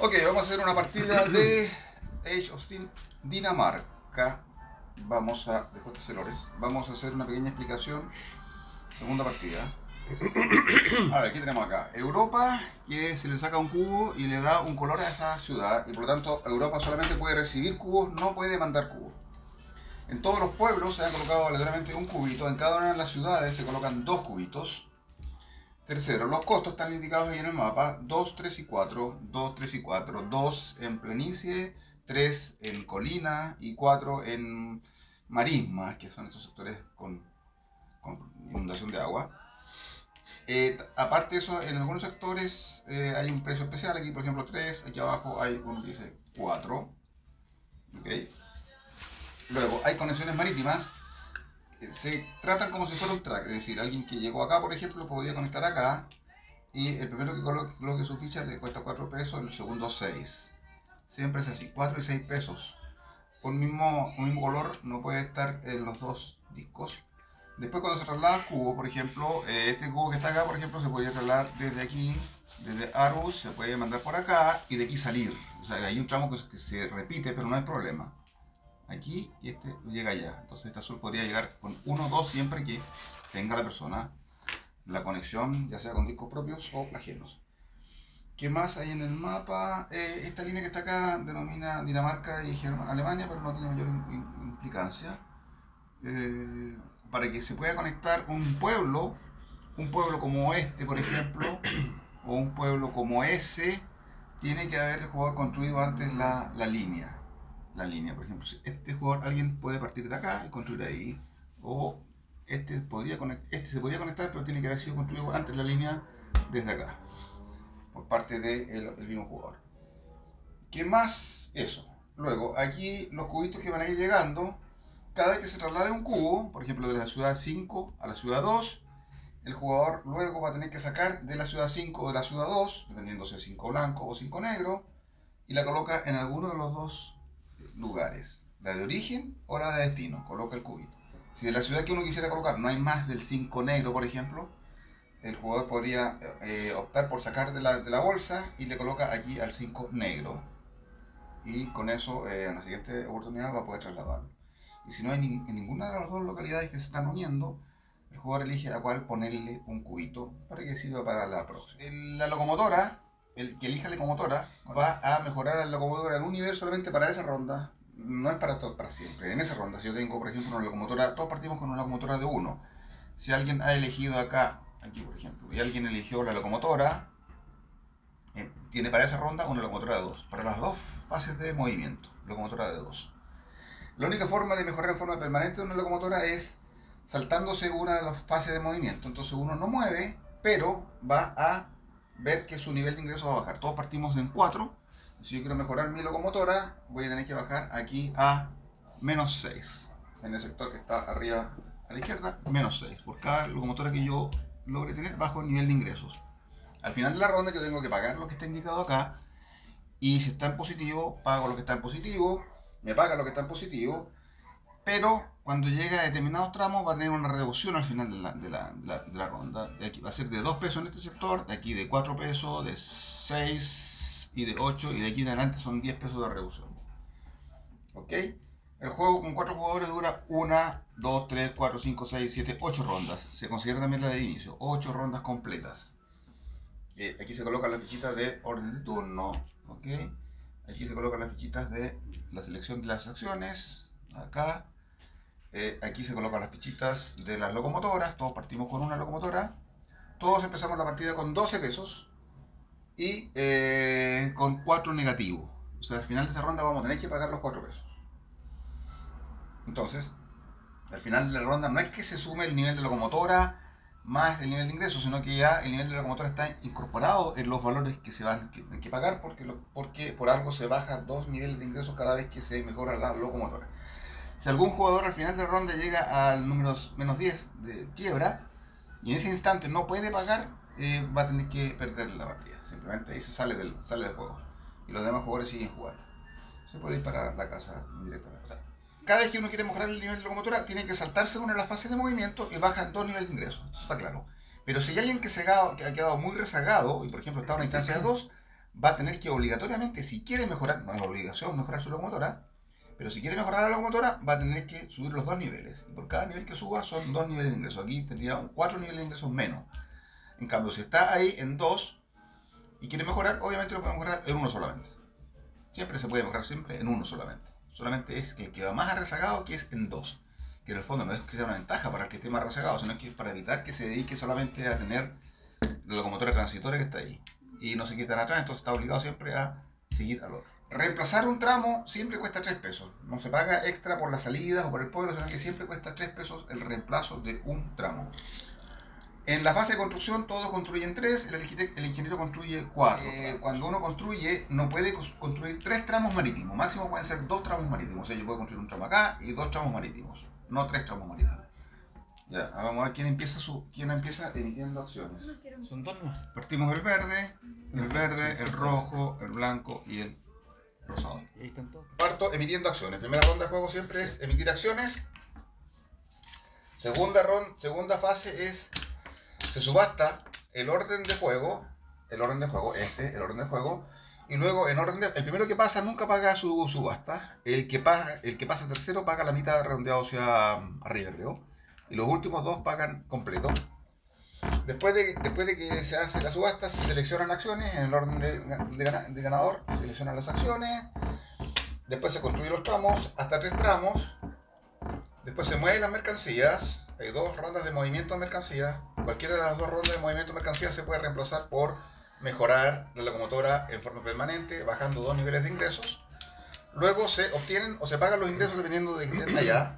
Ok, vamos a hacer una partida de Age of Steam Dinamarca. Vamos a... Vamos a hacer una pequeña explicación. Segunda partida. A ver, ¿qué tenemos acá? Europa, que se le saca un cubo y le da un color a esa ciudad. Y por lo tanto, Europa solamente puede recibir cubos, no puede mandar cubos. En todos los pueblos se han colocado aleatoriamente un cubito. En cada una de las ciudades se colocan dos cubitos. Tercero, los costos están indicados ahí en el mapa: 2, 3 y 4, 2, 3 y 4, 2 en planicie, 3 en colina y 4 en marismas, que son estos sectores con inundación de agua. Aparte de eso, en algunos sectores hay un precio especial. Aquí, por ejemplo, 3, aquí abajo hay uno que dice 4. ¿Okay? Luego, hay conexiones marítimas. Se tratan como si fuera un track, es decir, alguien que llegó acá, por ejemplo, podría conectar acá y el primero que coloque su ficha le cuesta 4 pesos, el segundo 6. Siempre es así, 4 y 6 pesos. Un mismo color no puede estar en los dos discos. Después, cuando se traslada al cubo, por ejemplo, este cubo que está acá, por ejemplo, se podría trasladar desde aquí, desde Arus, se puede mandar por acá y de aquí salir. O sea, hay un tramo que se repite, pero no hay problema. Aquí y este llega allá. Entonces este azul podría llegar con 1 o 2 siempre que tenga la persona la conexión, ya sea con discos propios o ajenos. ¿Qué más hay en el mapa? Esta línea que está acá denomina Dinamarca y Alemania, pero no tiene mayor implicancia. Para que se pueda conectar un pueblo como este, por ejemplo, o un pueblo como ese, tiene que haber el jugador construido antes la línea. Por ejemplo, si este jugador, alguien puede partir de acá y construir ahí, o este se podría conectar, pero tiene que haber sido construido antes la línea desde acá, por parte del mismo jugador. ¿Qué más? Eso. Luego, aquí los cubitos que van a ir llegando, cada vez que se traslade un cubo, por ejemplo de la ciudad 5 a la ciudad 2, el jugador luego va a tener que sacar de la ciudad 5 o de la ciudad 2, dependiendo si es 5 blanco o 5 negro, y la coloca en alguno de los dos lugares, la de origen o la de destino. Coloca el cubito. Si de la ciudad que uno quisiera colocar no hay más del 5 negro, por ejemplo, el jugador podría optar por sacar de la bolsa y le coloca aquí al 5 negro, y con eso en la siguiente oportunidad va a poder trasladarlo. Y si no hay en ninguna de las dos localidades que se están uniendo, el jugador elige a cuál ponerle un cubito para que sirva para la próxima. La locomotora, el que elija la locomotora va a mejorar la locomotora en un nivel solamente para esa ronda. No es para siempre. En esa ronda, si yo tengo, por ejemplo, una locomotora, todos partimos con una locomotora de 1. Si alguien ha elegido aquí por ejemplo, y alguien eligió la locomotora, tiene para esa ronda una locomotora de 2. Para las dos fases de movimiento, locomotora de 2. La única forma de mejorar en forma permanente una locomotora es saltándose una de las fases de movimiento. Entonces uno no mueve, pero va a ver que su nivel de ingreso va a bajar. Todos partimos en 4. Si yo quiero mejorar mi locomotora, voy a tener que bajar aquí a menos 6. En el sector que está arriba a la izquierda, menos 6. Por cada locomotora que yo logre tener, bajo el nivel de ingresos. Al final de la ronda yo tengo que pagar lo que está indicado acá. Y si está en positivo, pago lo que está en positivo. Me paga lo que está en positivo. Pero cuando llega a determinados tramos va a tener una reducción al final de la ronda. De aquí va a ser de 2 pesos en este sector, de aquí de 4 pesos, de 6 y de 8, y de aquí en adelante son 10 pesos de reducción. ¿Ok? El juego con 4 jugadores dura 1, 2, 3, 4, 5, 6, 7, 8 rondas. Se considera también la de inicio, 8 rondas completas. Aquí se colocan las fichitas de orden de turno. ¿Ok? Aquí se colocan las fichitas de la selección de las acciones. Acá. Aquí se colocan las fichitas de las locomotoras. Todos partimos con una locomotora. Todos empezamos la partida con 12 pesos y con 4 negativos. O sea, al final de esta ronda vamos a tener que pagar los 4 pesos. Entonces, al final de la ronda no es que se sume el nivel de locomotora más el nivel de ingreso, sino que ya el nivel de locomotora está incorporado en los valores que se van que pagar, porque por algo se bajan 2 niveles de ingresos cada vez que se mejora la locomotora. Si algún jugador al final de la ronda llega al número menos 10 de quiebra y en ese instante no puede pagar, va a tener que perder la partida. Simplemente ahí se sale del juego y los demás jugadores siguen jugando. Se puede ir para la casa directamente. O sea, cada vez que uno quiere mejorar el nivel de locomotora, tiene que saltarse una de las fases de movimiento y bajan 2 niveles de ingreso. Eso está claro. Pero si hay alguien que ha quedado muy rezagado y por ejemplo está en una instancia de 2, va a tener que obligatoriamente, si quiere mejorar, no es obligación mejorar su locomotora, pero si quiere mejorar la locomotora, va a tener que subir los 2 niveles. Y por cada nivel que suba son 2 niveles de ingreso. Aquí tendría 4 niveles de ingresos menos. En cambio, si está ahí en 2 y quiere mejorar, obviamente lo puede mejorar en uno solamente. Siempre se puede mejorar siempre en uno solamente. Solamente es que el que va más rezagado que es en 2. Que en el fondo no es que sea una ventaja para el que esté más rezagado, sino que es para evitar que se dedique solamente a tener la locomotora transitoria que está ahí. Y no se quitan atrás, entonces está obligado siempre a seguir al otro. Reemplazar un tramo siempre cuesta 3 pesos. No se paga extra por las salidas o por el pueblo, sino que siempre cuesta 3 pesos el reemplazo de un tramo. En la fase de construcción todos construyen 3, el ingeniero construye 4. Cuando uno construye no puede construir 3 tramos marítimos, máximo pueden ser 2 tramos marítimos. O sea, yo puedo construir un tramo acá y 2 tramos marítimos, no 3 tramos marítimos. Ya, vamos a ver quién empieza emitiendo acciones. Son 2 nomás. Partimos el verde, el rojo, el blanco y el rosado. Y ahí están todos. Parto emitiendo acciones. Primera ronda de juego siempre es emitir acciones. Segunda fase es se subasta el orden de juego, el orden de juego, y luego el primero que pasa nunca paga su subasta, el que pasa tercero paga la mitad redondeado hacia arriba, creo, y los últimos 2 pagan completo. Después de que se hace la subasta, se seleccionan acciones en el orden de ganador, se seleccionan las acciones, después se construyen los tramos, hasta 3 tramos. Después se mueven las mercancías, hay 2 rondas de movimiento de mercancías. Cualquiera de las 2 rondas de movimiento de mercancías se puede reemplazar por mejorar la locomotora en forma permanente, bajando 2 niveles de ingresos. Luego se obtienen o se pagan los ingresos dependiendo de que estén allá.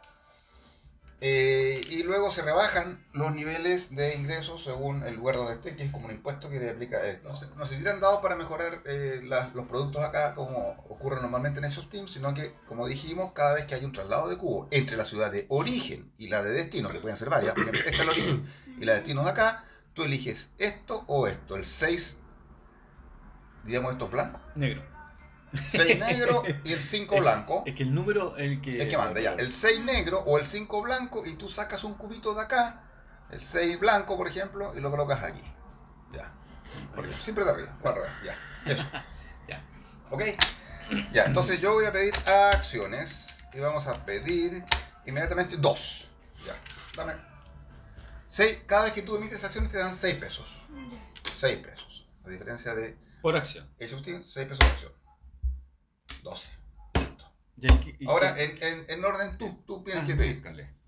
Y luego se rebajan los niveles de ingresos según el lugar donde esté, que es como un impuesto que le aplica esto. No se tiran dados para mejorar los productos acá como ocurre normalmente en esos teams, sino que, como dijimos, cada vez que hay un traslado de cubo entre la ciudad de origen y la de destino, que pueden ser varias, porque esta es el origen y la de destino de acá, tú eliges esto o esto. El 6, digamos, estos blancos. Negro. 6 negro y el 5 blanco. Es que el número el que manda, ya. El 6 negro o el 5 blanco y tú sacas un cubito de acá, el 6 blanco, por ejemplo, y lo colocas aquí. Ya. Siempre de arriba, o al revés. Ya. Eso. Ya. ¿Ok? Ya, entonces yo voy a pedir acciones y vamos a pedir inmediatamente 2. Ya. Dame. 6, cada vez que tú emites acciones te dan 6 pesos. 6 pesos. A diferencia de por acción. eso tiene 6 pesos por acción. 12. Ahora, en orden, tú tienes que pedir.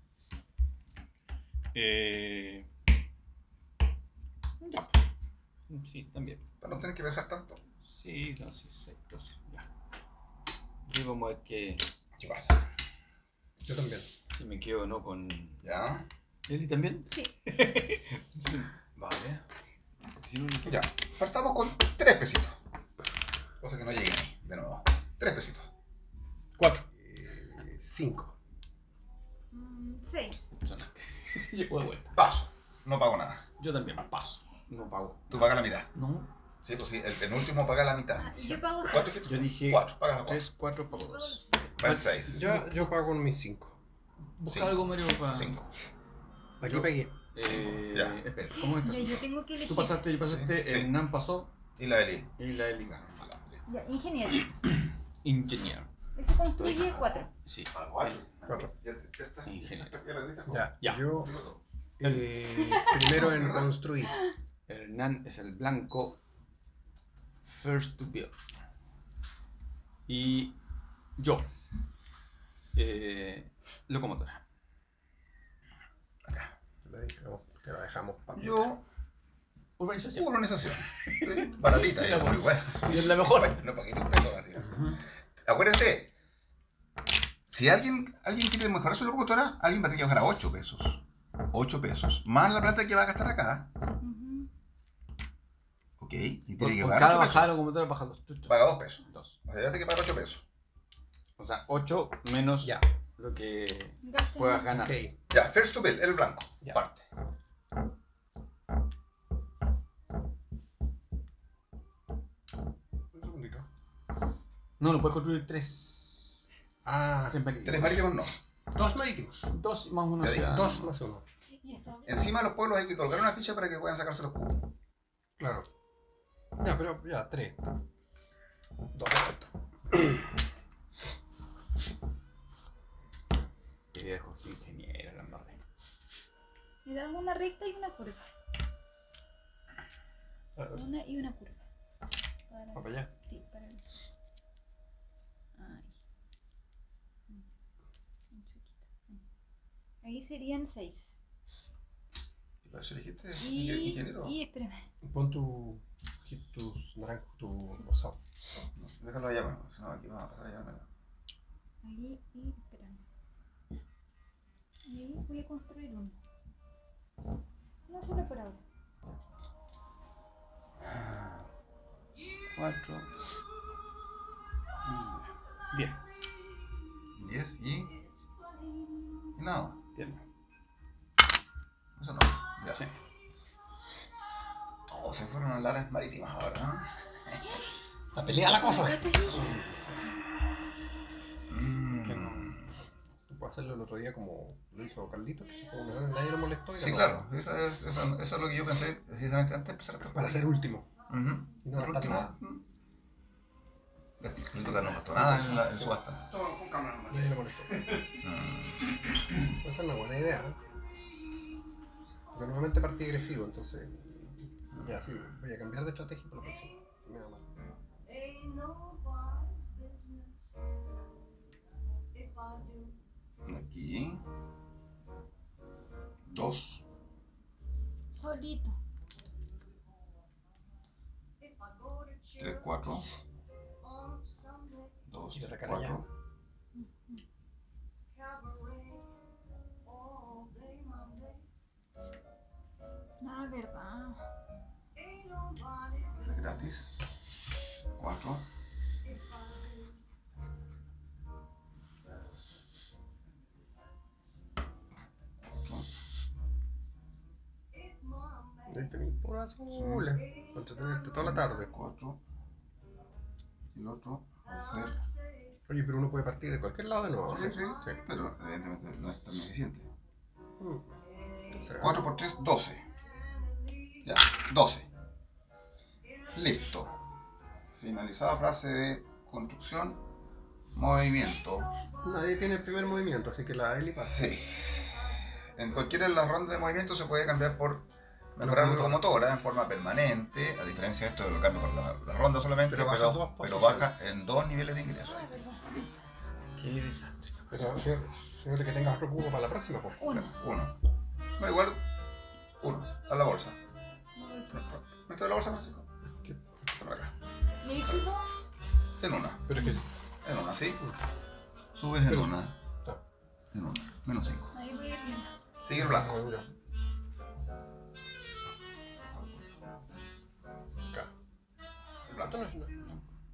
Ya. Sí, también. Para no tener que pensar tanto. Sí, no, sí, 6, 12. Ya. Y vamos a ver qué pasa. Yo también. Si me quedo o no con. Ya. ¿Eli también? Sí. Sí. Vale. Si no, no Ya. Partamos con 3 pesitos. Cosa que no lleguen ahí, de nuevo. 3 pesitos. 4. 5. 6. Sonaste. Llegó de vuelta. Paso. No pago nada. Yo también paso. No pago. Tú pagas la mitad. No. Sí, pues sí, el penúltimo paga la mitad. Yo pago ¿Cuánto 6. dijiste? Yo dije 4, pagas 4. 3, 4, pago 2. Va el 6. Yo pago mis 5. Busca algo, Mario, para. 5. Aquí Yo- pegué. Ya. Espera, ¿cómo estás? Ya, yo tengo que elegir. Tú pasaste, yo pasé, Sí. el NAM pasó Y la Eli. y la Eli ganó. Ya, ingeniero. Ingeniero. Ese construye 4. Sí. 4. Ingeniero. Ya. Ya. Yo primero en construir. El NAN es el blanco. First to build. Y yo. Locomotora. Te lo dejamos para Yo, Urbanización. urbanización. Sí, baratita, Sí, ya, muy buena. Y es la mejor. No pagué ni un peso así. Acuérdense, si alguien quiere mejorar su locomotora, alguien va a tener que bajar a 8 pesos. 8 pesos. Más la plata que va a gastar acá. Ok. Y tiene que Por pagar cada 8 bajada pesos. la locomotora baja 2. Paga 2 pesos. 2. O sea, ya tiene que pagar 8 pesos. O sea, 8 menos Ya. lo que Gasto puedas más. ganar. Ok. Ya, first to build, el blanco. Ya. Parte. Un segundito. No, no puedes construir 3. Ah, 3 marítimos no. 2 marítimos. 2 más 1. Ya dije, 2 más 1. Ya está. Encima de los pueblos hay que colgar una ficha para que puedan sacarse los cubos. Claro. Ya, pero ya, 3. 2, perfecto. Y viejo ingeniero, la embarré. Me dan una recta y una curva. Una y una curva. Va para allá. Sí, para mí. Ay. Un chiquito. Ahí serían 6. ¿Para eso elegiste Y, ingeniero? y espérame. Pon tus naranjos, tu rosado. No, déjalo allá, bueno, si no, aquí vamos a pasar a llevármelo. Ahí y espérame. Y ahí voy a construir uno. No solo por ahora. 4. 10. 10 y nada. Bien. Eso no. Ya. Sí. Oh, se fueron a las áreas marítimas ahora, ¿no? Está peleada la cosa. Que Mm. Se puede hacerlo el otro día como lo hizo Carlito, que se fue una hora, nadie lo molestó. Y Sí, ganó. claro. Eso es lo que yo pensé precisamente antes de empezar a Para ser último. Ujú. Y no El gastar último. nada. Carlito que no gastó nada en la subasta. Toma, con cámara nomás. Nadie lo molestó. Puede ser una buena idea. ¿Eh? Porque nuevamente partí agresivo, entonces. Ya, sí, voy a cambiar de estrategia por lo próximo. Si me va mal. Aquí. 2. Solito. 3, 4. 2, ¿Quiere atacar 4. Ah, verdad. Es gratis. 4. 8. Ahí tenéis puras azules. Para entretenerte toda la tarde. 4. Y el otro va a ser. Oye, pero uno puede partir de cualquier lado de nuevo. Sí, sí, Sí. pero evidentemente no es tan eficiente. Entonces, 4 por 3, 12. Ya, 12. Listo. Finalizada frase de construcción, movimiento. nadie tiene el primer movimiento, así que la Eli pasa. Sí. En cualquiera de las rondas de movimiento se puede cambiar por mejorar la locomotora en forma permanente, a diferencia de esto de lo cambio por la ronda solamente, Pero pero, baja dos pero posiciones. baja en 2 niveles de ingreso. Ah, verdad. Qué desastre. Pero fíjate que tengas otro cubo para la próxima, pues. Uno. 1. Bueno, igual 1. A la bolsa. ¿Presta la bolsa, Francisco? ¿Qué? Está para acá. Y ahí subo. En una. Pero es que. En una, ¿sí? Subes en Pero- una. Está. En una. Menos 5. Ahí voy a ir viendo. Sigue el blanco. Ah, mira. Acá. El blanco. Esto no es nada.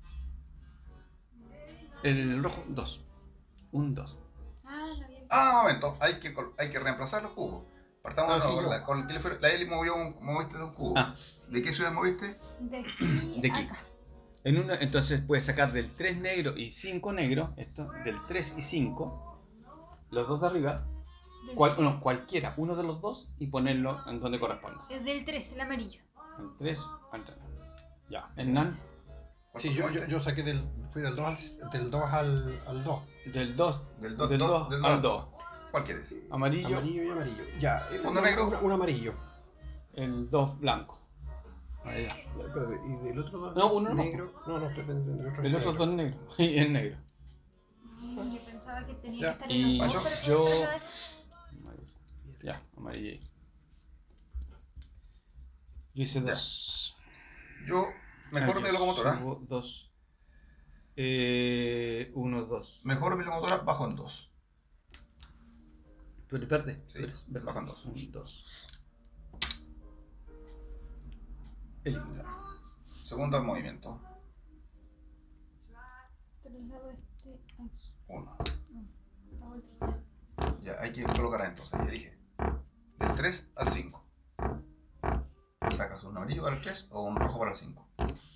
El rojo, 2. Un 2. Ah, no bien. Ah, un momento. Hay que reemplazar los cubos. Partamos Ah, de nuevo sí, con el que le fue. La Eli moviste de un cubo. Ah. ¿De qué ciudad moviste? De aquí De aquí. acá. En una, entonces puedes sacar del 3 negro y 5 negro, esto, del 3 y 5, los dos de arriba, Del, cualquiera, uno de los dos, y ponerlo en donde corresponde. del 3, el amarillo. El 3, ya. El NAN, Sí, yo saqué fui del 2 al 2. del 2, Del del 2 al 2. ¿Cuál quieres? Amarillo, Amarillo y amarillo. Ya. ¿Fondo negro? Un amarillo. el 2 blanco. Ahí ya. Espérate, ¿y del otro 2 No, uno no. negro? No, estoy pensando del otro. El otro 2 negro. Y es negro. Yo pensaba que tenía Ya. que estar Y en los dos, yo- pero Ya, amarillo. Yo hice Ya. 2. Yo mejoro mi locomotora. 2. 1, 2. Mejoro mi locomotora bajo en 2. ¿Tú eres verde? Sí, ¿Tú eres verde? bajan 2. 2. El Segundo movimiento. por el lado este, aquí. 1. La bolsita. Ya, hay que colocar entonces. Ya dije. Del 3 al 5. Sacas un amarillo para el 3 o un rojo para el 5.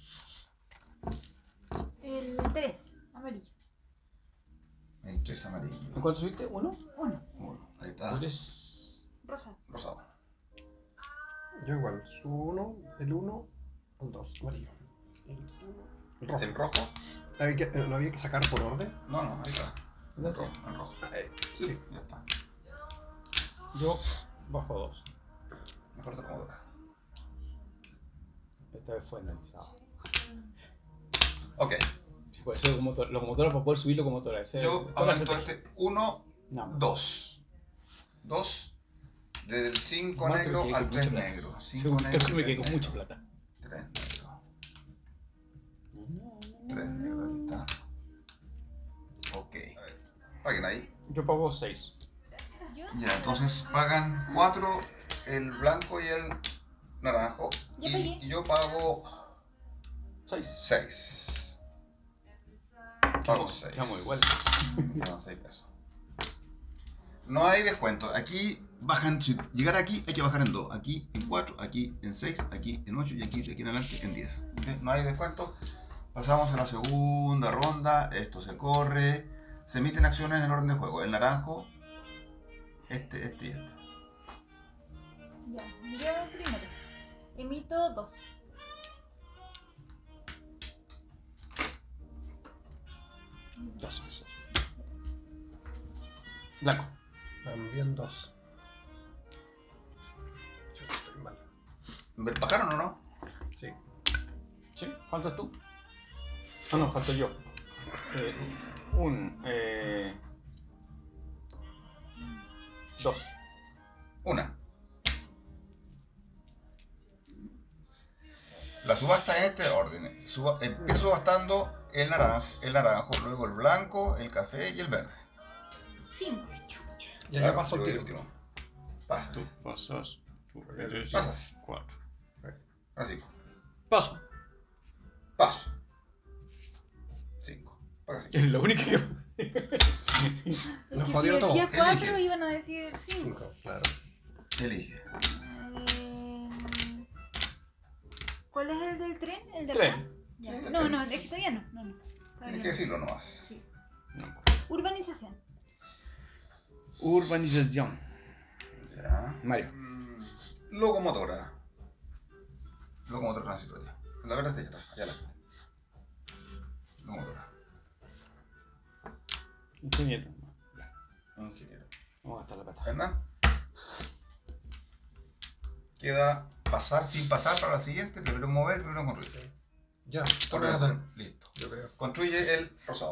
El 3, amarillo. El 3 amarillo. ¿En cuánto subiste? ¿1? 1, 1. Ahí está. ¿Tú eres rosa. Rosado. Yo igual, subo 1, del 1 al 2, amarillo. El rojo. El rojo. ¿No había que sacar por orden? No, ahí está. El ¿Dónde? rojo. El rojo. Sí. Ya está. Yo bajo 2. Mejor te acomodo. Esta vez fue analizado. Ok. Sí, puede ser locomotora para poder subir locomotora. Yo aumento este 1, No. 2. 2. Desde el 5 Más negro porque al con 3 mucha plata. negro. 5 Según negro. esto me quedé con mucha plata. 3 negro. 3 negro, aquí está. Ok. A ver, paguen ahí. Yo pago 6. Yo. Ya, entonces pagan 4 el blanco y el naranjo. Ya Y pagué. yo pago 6. 6. Pago 6. Quedamos igual. No, 6 pesos. No hay descuento. Aquí bajan, si llegar aquí hay que bajar en 2. Aquí en 4, aquí en 6, aquí en 8 y aquí de aquí en adelante en 10. ¿Ok? No hay descuento. Pasamos a la segunda ronda. Esto se corre. Se emiten acciones en orden de juego. El naranjo, este y este. Ya, yo primero. Emito 2. Dos pesos. Blanco. También 2. Yo estoy mal. ¿Bajaron o no? Sí. ¿Sí? ¿Faltas tú? No, falto yo. Dos. Una. La subasta en este orden. Empiezo subastando el naranjo, luego el blanco, el café y el verde. 5. Ya pasó yo el el tiro. último. Pasas. Pasas. Tú eres. Pasas. 4. Francisco. Paso. Paso. 5. Paga 5. Es lo único que. Nos Si jodió todo. decía 4 Elige. iban a decir 5. 5, claro. Elige. ¿Cuál es el del tren? ¿El de Tren. acá? Ya. Sí, el No, tren. no, es que todavía no. Todavía Tienes no. que decirlo nomás. Sí. No. Urbanización. Urbanización. Ya. Mario. Locomotora. Locomotora transitoria. La verdad es que está. Allá la. Locomotora. Ingeniero. Ingeniero. Vamos a gastar la plata. Hernán. Queda pasar sin pasar para la siguiente. Primero mover, primero construir. Ya, Toca toma el- Listo. Yo creo. Construye el rosado.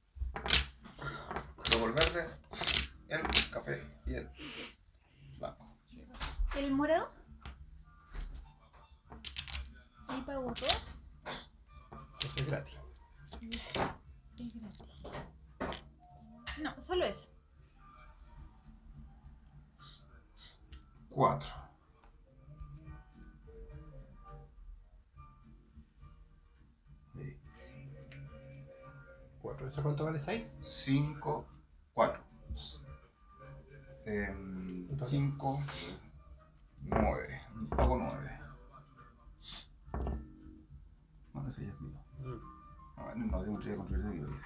Luego el verde, el café y el blanco. ¿El morado? Ahí pago todo. Eso es gratis. Es gratis. No, solo eso. 4. Sí. 4. ¿Eso cuánto vale? 6. 5, 4. 5, 9. Pago 9. No, ese ya es mío. No, tengo que construir de aquí.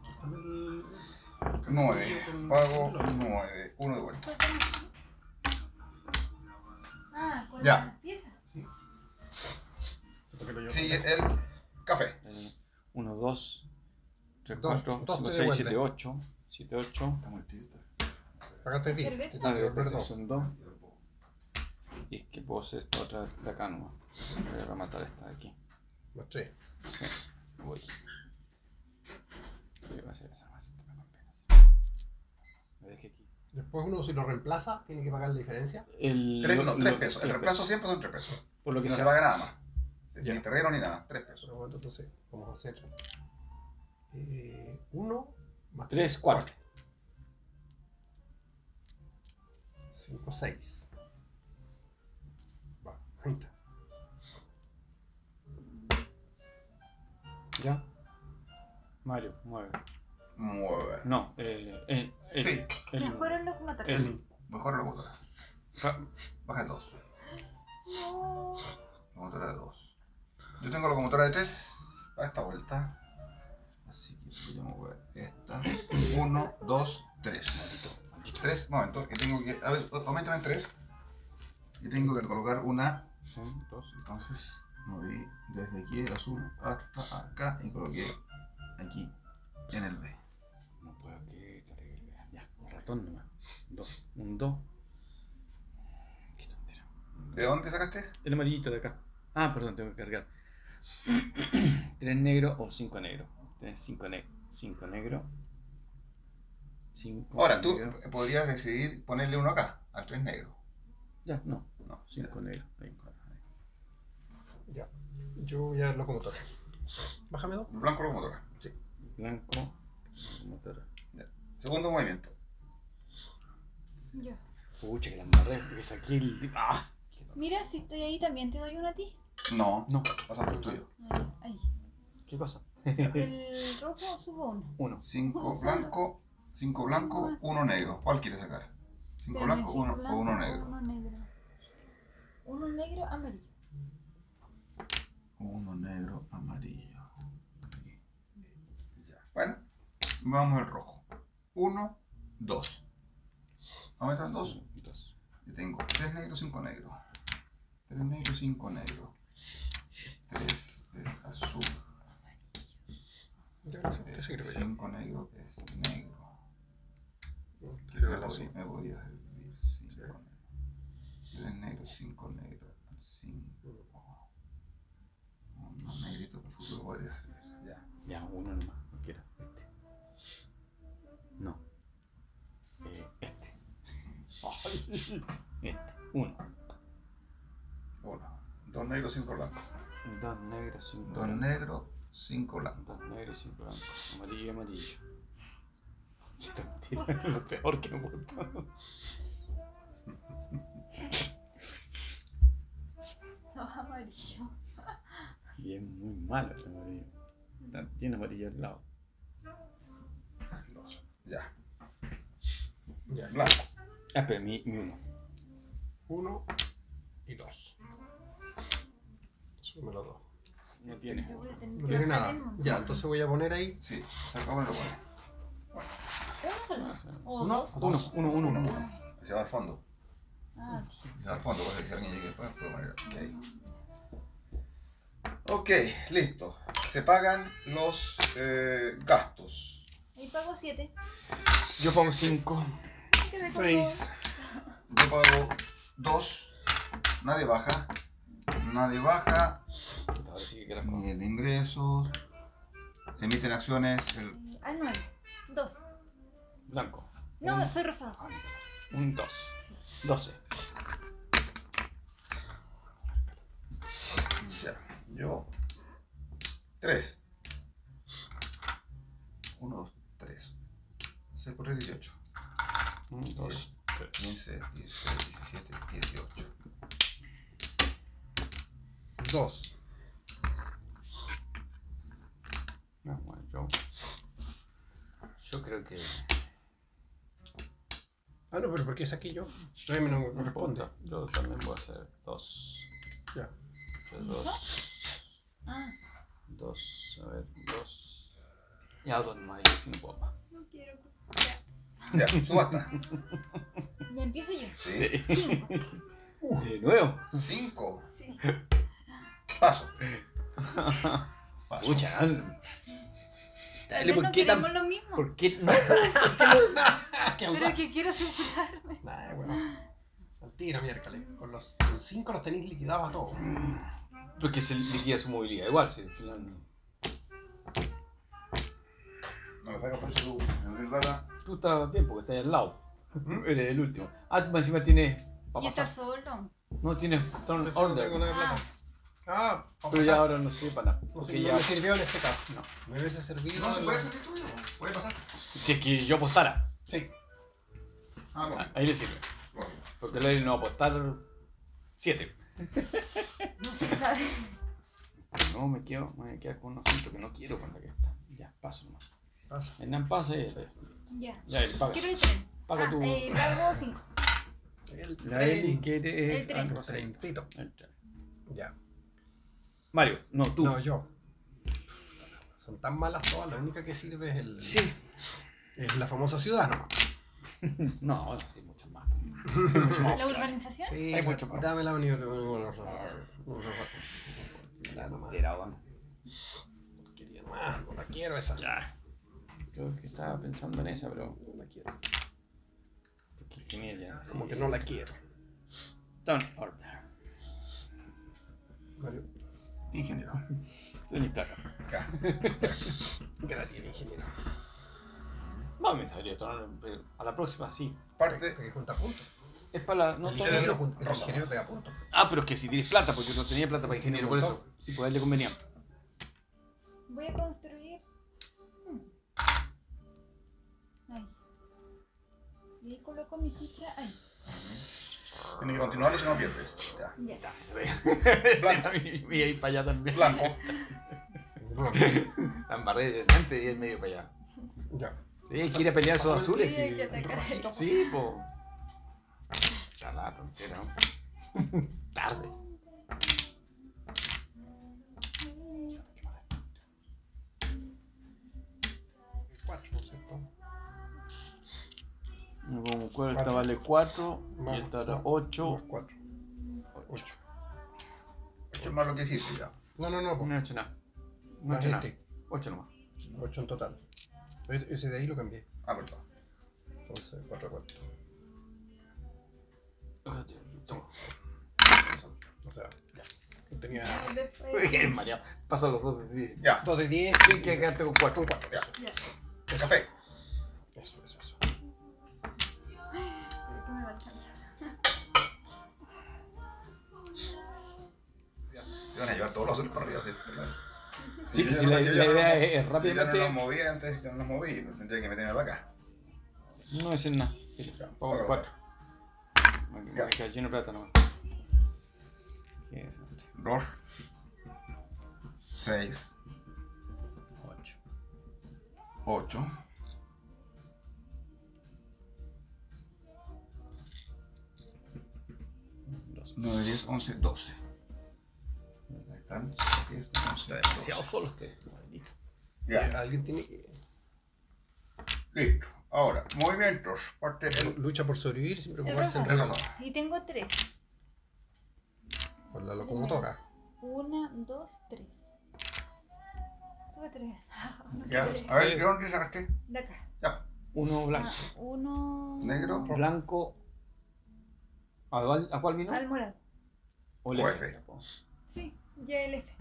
9. Pago 9. 1 de vuelta. Ah, con Ya. la pieza. Sí. Sigue el café. 1, 2, 3, Dos. 4, Dos 5, te 6, devuelve. 7, 8. 7, 8. Está muy pito. Pagaste 10. Cerveza. Te devolver dos. Son 2. Y es que puedo hacer esta otra de acá nomás. Voy a rematar esta de aquí. Más 3. Sí, voy. Voy a hacer esa más. Esta me conviene. Me dejé aquí. Después uno, si lo reemplaza, tiene que pagar la diferencia. 3 pesos. El reemplazo siempre son 3 pesos. Por lo que No no se paga nada más. Ya. Ni terreno ni nada. 3 pesos. Pero bueno, entonces vamos a hacer 1 más 3, 4. 5, 6. Va, ahí está. ¿Ya? Mario, 9. 9. No, Sí. Mejor el locomotor. Mejor la motora. Baja en 2. No. Locomotora de 2. Yo tengo locomotora de 3 a esta vuelta. Así que voy a mover esta. 1, 2, 3. 3, momento, que tengo que. A ver, aumentame en 3. Y tengo que colocar una. 2. Entonces, Moví desde aquí el azul hasta acá y coloqué aquí en el B. No puedo que terrible. Ya, un ratón nomás. 2. Un 2. Qué tontera. ¿De dónde sacaste? El amarillito de acá. Ah, perdón, tengo que cargar. 3 negros o 5 negros. 5 negros. 5 negros. 5 Ahora, tú negros. podrías decidir ponerle uno acá, al 3 negro. Ya, no. No, 5 negros. Ahí. Ya. Yo voy a locomotora. Bájame dos. Blanco locomotora. Sí. Blanco. Motora. Ya. Segundo movimiento. Yo. Pucha, que la embarré. Porque saqué el. ¡Ah! Mira, si estoy ahí también te doy uno a ti. No, No. pasa por el tuyo. Ahí. ¿Qué cosa? El rojo subo uno. 1. 5 blanco, 5 blanco, 1 negro. ¿Cuál quieres sacar? 5 Espérame, blanco, cinco 1 blanco, o 1 negro. Uno negro. Uno negro, amarillo. 1 negro, amarillo. Ya. Bueno, vamos al rojo. 1, 2. ¿Aumentan 2? 2. Yo tengo 3 negros, 5 negros. 3 negros, 5 negros. 3 es azul. Ya, te sirve ya. 5 negros es negro. Quiero Me el azul. podría servir 5 negros. 3 negros, 5 negros. 5. Un negrito para el futuro podría servir. Ya. Ya, uno nomás. No quiero. Este. No. Este. Este. 1. 1. 2 negros, 5 blancos. 2 negros, 5 2 negros, 5 blancos. 2 negros y 5 blancos. Amarillo y amarillo. Qué tontera, es lo peor que me puedo poner. No, amarillo. Y es muy malo este amarillo. Tiene amarillo al lado. 2. Ya. Ya. Blanco. Ah, espera, mi 1. 1 y 2. Súbeme los dos. No tiene. Yo voy a tener No que tiene bajar nada. en Ya, entonces voy a poner ahí. Sí, se acabó y lo pone. uno solo. O Uno, dos. dos. 1, 1, 1. 1. Se va al fondo. Ah, ok. Se va al fondo, pues si alguien llegue después, puede poner ahí. Ok, listo. Se pagan los gastos. Ahí pago 7. Yo pongo 5. 6. Yo pago 2. Nadie baja. Nadie baja. Ahora sí que las cosas. Nivel de ingresos. Emiten acciones. Al 9. 2. Blanco. No, soy rosado. Un 2. Sí. 12. Ya. Yo. 3. 1, 2, 3. 6 por 3, 18. 1, 2, 3. 15, 16, 17, 18. 2. No, bueno, yo creo que. Ah, no, pero ¿por qué saqué yo? Todavía no me corresponde. Yo también voy a hacer 2. Ya. 2. Ah, 2. A ver, 2. Ya 2 más, y así no puedo más. no quiero. Ya, subasta. Ya empiezo yo. Sí. 5. De nuevo. 5. Sí. Paso. Paso. Pucha, Tal dale, vez ¿por no qué tan.? queremos lo mismo. ¿Por qué no? Pero es que quiero asegurarme. Nah, bueno. Al tiro, miércoles. Con los 5 los tenéis liquidados a todos. Porque se liquida su movilidad, igual, si al final. No me saca por eso. No me plata. Tú estás a tiempo, que estás al lado. Eres el último. Ah, tú encima tienes. Para Y está pasar. solo. No tienes turn No tengo order. nada de plata. Ah, Pero ya ahora no sirve para nada. No, Porque sé, no ya. me sirvió en este caso. No. Me hubiese servido. No se en puede la- salir tuyo. Puede pasar. Si es que yo apostara, Sí. Ah, bueno. ahí le sirve. Lógico. Porque el no va a apostar 7. No se sabe. No, me voy a quedar con un asunto que no quiero con la que está. Ya, paso nomás. Pasa. Hernán pasa y Ya. ya él paga. Quiero el tren. Paga tú. Pago 5. El La Eli tren. quiere El tren. algo así. Trentito. El tren. Ya. Mario, no, tú. No, yo. Son tan malas todas, la única que sirve es el. Sí. Es la famosa ciudad, ¿no? No, sí, mucho más. Mucho más. ¿La urbanización? Sí, Hay mucho más. dame la Ya nomás. Entera, weón. Quería nomás, no la quiero esa. Ya. Creo que estaba pensando en esa, pero. No la quiero. Qué genial ya. Como que no la quiero. Turn order. Mario. Ingeniero. Estoy en plata. Ya. Que la tiene, ingeniero. No, me salió turn, pero a la próxima sí. Parte. Hay que juntar puntos. Es para la. No, El todavía ingeniero, no. el ingeniero te da puntos. Ah, pero es que si tienes plata, porque yo no tenía plata para ingeniero, por eso. Sí, pues a él le convenía. Voy a construir. Ahí. Y ahí coloco mi ficha ahí. Tienes que continuar y si no pierdes. Ya. Ya. Sí, y ahí para allá también. Blanco. La embarré delante y el medio para allá. Ya. Sí, hay que ir a pelear esos azules. Sí, hay Sí, que atacar ahí. sí, po. Está la tontera. Tarde. Cuatro, ¿no es cierto? Como cuál esta vale 4 y esta era 8. Más 4. 8. Esto es más lo que hiciste ya. No, no, no. No he hecho nada. No he Más hecho nada. este. 8 nomás. 8 en total. Ese de ahí lo cambié. Ah, perdón. Entonces, 4 a 4. Toma. O sea, ya. Yo tenía Después. Qué mareado. Pasan los dos de 10. Ya. 2 de 10. Tienes que quedarte con 4. Ya. Ya. Café. Eso. ¿Qué me va a alcanzar? Se van a llevar todos los azules para arriba. Sí, Yo si no- la yo idea no- es Yo ya no rápidamente. los moví antes, yo no los moví, no tendría que meterme para acá. No es nada. Ya, Pongo ok. 4. Ya. Me queda lleno de plata nomás. ¿Qué es esto? 2, 6, 8, 9, 10, 11, 12. Ahí están. 10, 11, Está demasiado 12. solo este. Maldito. Ya, Alguien tiene que. listo. Ahora, movimientos. Parte el. Lucha por sobrevivir sin El preocuparse en rojo. reloj. Y tengo 3. Por la locomotora. 1, 2, 3. Sube 3. Ya, a ver, ¿de dónde sacaste? De acá. Ya, Uno blanco. 1. negro. Blanco. ¿A cuál vino? Al morado. O el O F. F. Sí, ya el F.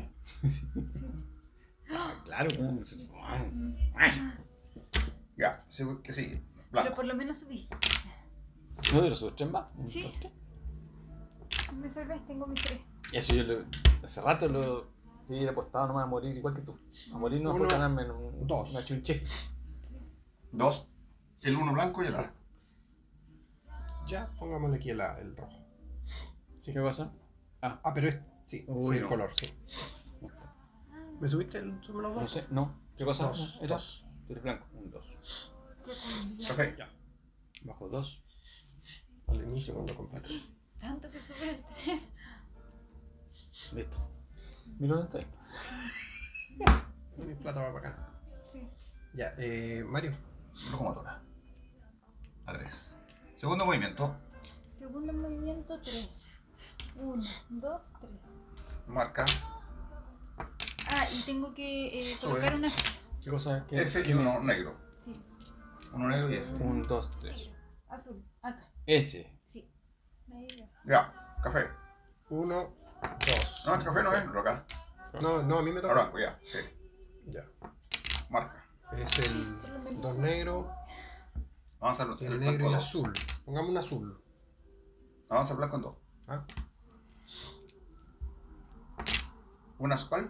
Ah, claro. Ya, que sigue. Pero Blanco. por lo menos subí. ¿No de los otros tres más? Sí. Me salvé, tengo mis 3. Eso yo hace rato lo te hubiera apostado nomás a morir igual que tú. A morir no Uno, por ganarme en un, dos. una chunche. 2, el 1 blanco y el A. Ya, pongámosle aquí el rojo. ¿Qué pasa? Ah, pero es. Sí, Uy, sí, el no. color, sí. ¿Me subiste el súmelo No dos? sé, no. ¿Qué cosa? Dos, ¿Era? dos. Tú eres blanco. Un 2. Café. Ya. Bajo 2. Al inicio cuando completo. Tanto que sube el 3. Listo. Mira dónde estoy. Mi plata va para acá. Sí. Ya, Mario. Locomotora. A 3. Segundo movimiento. Segundo movimiento 3. 1, 2, 3. Marca. Ah, y tengo que Sube. colocar una ficha. ¿Qué cosa? ¿Qué, F y qué uno negro. Sí. Uno negro y F. 1, 2, 3. Azul. Acá. S. Sí. Ahí va. Ya, café. 1, 2. No, este café no es, pero acá. No, a mí me Ahora toca. blanco, ya. Sí. Ya. Marca. Es el 2 negro, Avanza el el blanco negro y en 2. azul. Pongamos un azul. Avanza el blanco en 2. ¿Ah? ¿Una cuál?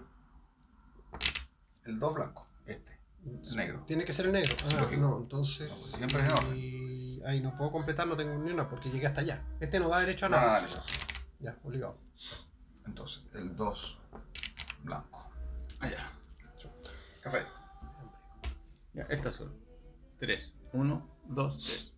El 2 blanco. Este. El negro. Tiene que ser el negro. Sí, Ah, lógico. no, entonces. No, pues siempre es en orden. Y ahí no puedo completar, no tengo ni una porque llegué hasta allá. Este no da derecho a No, nada. nada, nada. Ya, obligado. Entonces, el 2 blanco. Allá. Café. Ya, esta azul. 3. 1, 2, 3.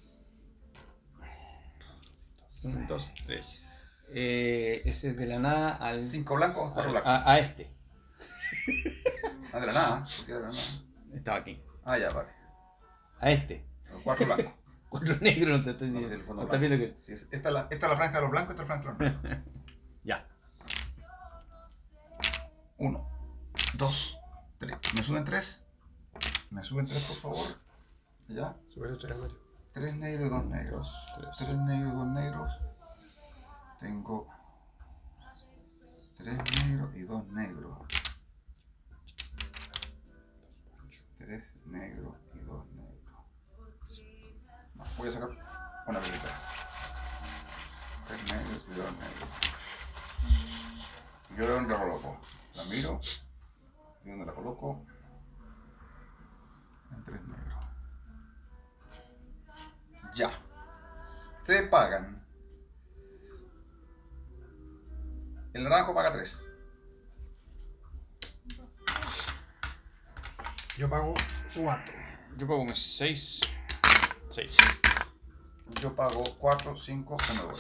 1, 2, 3. Ese es de la nada al. 5 blancos, 4 blancos. A este. Ah, de la nada. ¿Por qué de la nada? Estaba aquí. Ah, ya, vale. A este. 4 blancos. 4 negros, no te estoy No, viendo. sí, el fondo ¿No estás viendo blanco. que.? Sí, esta es la franja de los blancos, esta es la franja de los negros. Ya. 1, 2, 3. ¿Me suben 3? ¿Me suben 3, por favor? ¿Ya? Sube el 3, Mario. 3 negros y 2 negros. Tres. 3 negros y 2 negros. Tengo 3 negros y 2 negros. 3 negros y 2 negros. No, voy a sacar una pelita. 3 negros y 2 negros. Yo dónde la coloco. La miro. ¿Y dónde la coloco? En 3 negros. Ya. Se pagan. El naranjo paga 3. Yo pago 4. Yo pago un 6. 6. Yo pago 4, 5, me voy.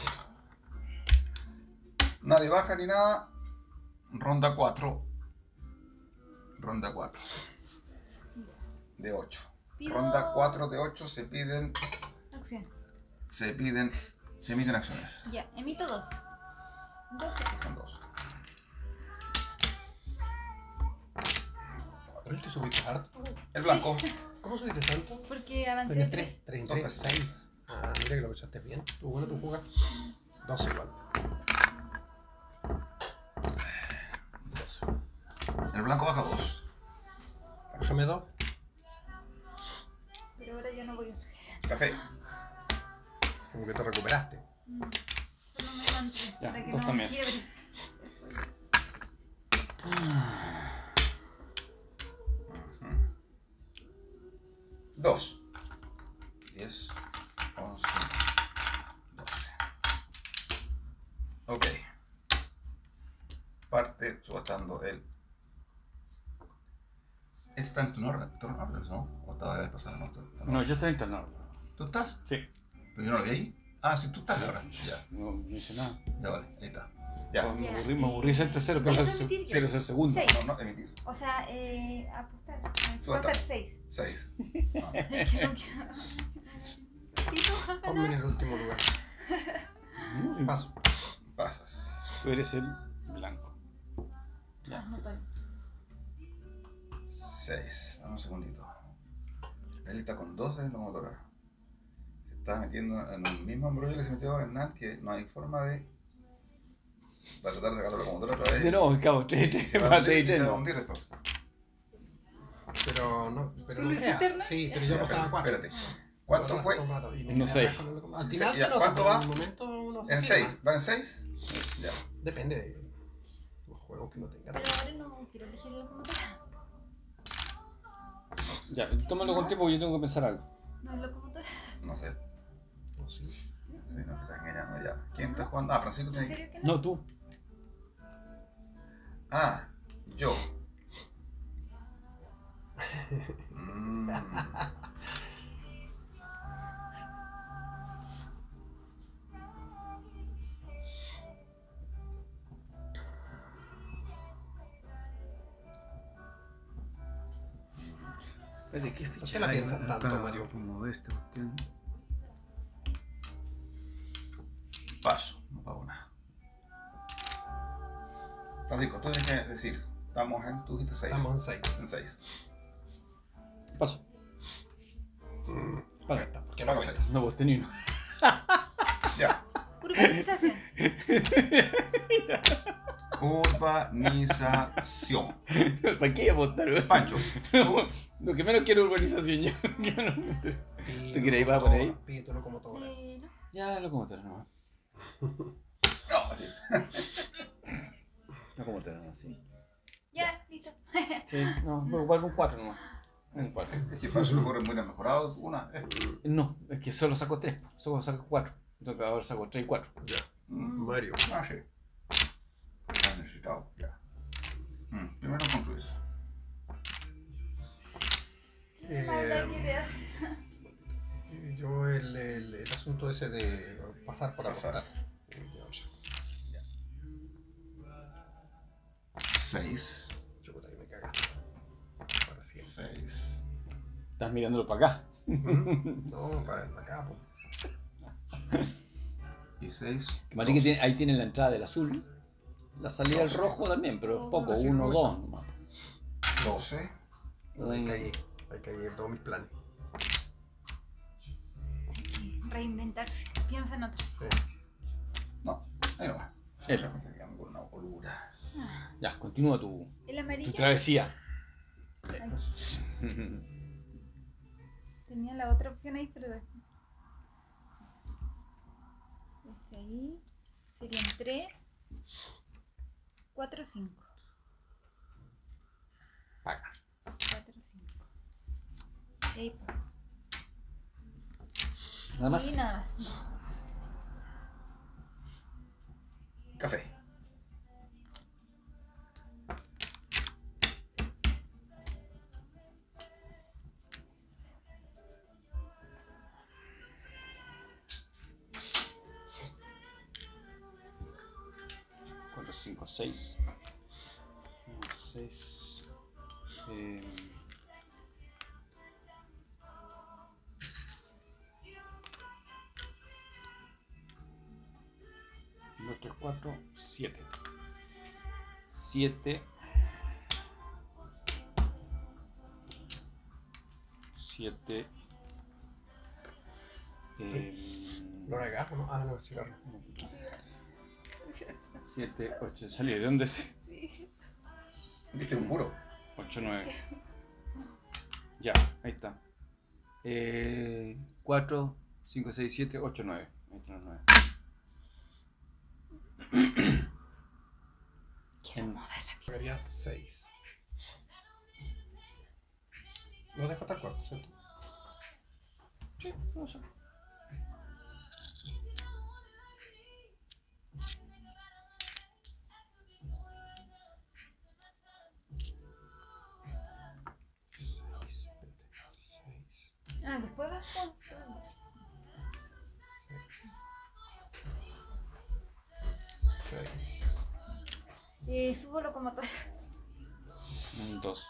Nadie baja ni nada. Ronda 4. Ronda 4. De 8. Pido- Ronda 4 de 8 se piden. Acción. Se emiten acciones. Ya, emito 2. 12. Son 2. ¿Pero te subiste harto? El blanco. ¿Cómo subiste tanto? Porque avancé Tienes 3. 3, 2 33, 6. Ah, mira que lo echaste bien. Tú bueno, tú jugas. 2 igual. 2. El blanco baja 2. Bájame 2. Pero ahora ya no voy a subir. Café. Como que te recuperaste. Solo me mantuve Ya, para que dos no también. quiebre. 2. 10, 11, 12. Ok. Parte subastando el. ¿Este está en turno orden, no? ¿O estaba el pasado? No, yo estoy internado. ¿Tú estás? Sí. ¿Pero yo no lo vi ahí? Ah, sí, tú estás ahora. Ya, No hice nada. ya vale, ahí está. Ya. Pues me aburrí ser tercero, pero ¿Vas a emitir yo? quiero ser segundo. Seis. No, emitir. O sea, apostar. Suelta. Apostar 6. 6. Es que no quiero. Si tú vas a Ponme en ganar. el último lugar. Paso. Pasas. Tú eres el blanco. Ya. No estoy. 6. Dame un segundito. Él está con 12 de locomotora. Se está metiendo en el mismo embrollo que se metió Hernán, que no hay forma de. Va a tratar de sacar la locomotora otra vez. De nuevo, cabo, Y 3 se va a para hundir, 3 y se va a no. hundir después. Pero no. Pero ¿Tú no lo hiciste, crea. Hernán? Sí, pero yo Ya, apostaba 4. espérate. ¿Cuánto fue? No sé. Al final Ya, se nota, ¿cuánto pero va? en el momento uno se En firma. 6. ¿Va en 6? Ya. Depende de los juegos que no tengan. Pero ahora no quiero elegir la locomotora. Ya, tómalo con tiempo porque yo tengo que pensar algo. No es locomotora. No sé. No, sí. Sí, no, te estás engañando ya. ¿Quién está jugando? Ah, Francisco ¿En tiene que. serio que no? No, tú. Ah, yo. Mm. ¿De qué ¿Por qué la piensas tanto, Mario? Como esta cuestión. Paso, no pago nada. Francisco, tú tienes que decir. Estamos en. Tú dijiste 6. Estamos en 6. En 6. Paso. Paga. ¿Por qué no Pago cuentas? No, vos tenés uno. Ya. Pura urbanización. Urbanización. ¿Para qué apostar? Weón? Pancho, tú. Lo que menos quiero es urbanización yo. ¿Tú quieres ir para por ahí? Pide tu locomotora. No. Ya, locomotora nomás. No, sí. Locomotora nomás, sí. Ya, listo. Sí, no, voy a ocupar un 4 nomás. Un 4. Es que Pancho lo corre muy mejorado. Una. No, es que solo saco 3, solo saco 4. Entonces ahora saco 3 y 4. Ya. Mario. Ah, sí. Está necesitado, ya. Primero construir. ¿Qué maldad quieres? Yo el asunto ese de pasar por Pasar. apostar. 6. Chuta que me cagaste. Para siempre. 6. Estás mirándolo para acá. No, para acá, po. Y 6. Marique ahí tiene la entrada del azul. La salida del rojo también, pero es poco, Así 1, como 2 nomás. 12. Ahí caí en todos mis planes. Reinventarse. Piensa en otro. Sí. No, ahí no va. Él. Déjame que quedamos con una bolura. Ya, continúa tu El amarillo. travesía. Ay, tenía la otra opción ahí, pero después. Este ahí. Serían 3, 4, 5. Paga. 4, 5. Y ahí pues. Nada más. Y nada más. Café. Cuatro, 5, 6. 6. Dos, 3, 4, 7. 7. 7. ¿No era gas o no? Ah, no, es cigarro. 7, 8. ¿Salió de dónde es? ¿Viste un muro? 8, 9. Ya, ahí está. 4, 5, 6, 7, 8, 9. Ahí están los 9. Pagaría 6. No dejo hasta el 4, ¿cierto? Sí, no sé. Ah, después vas con. 6. Subo locomotora. 2.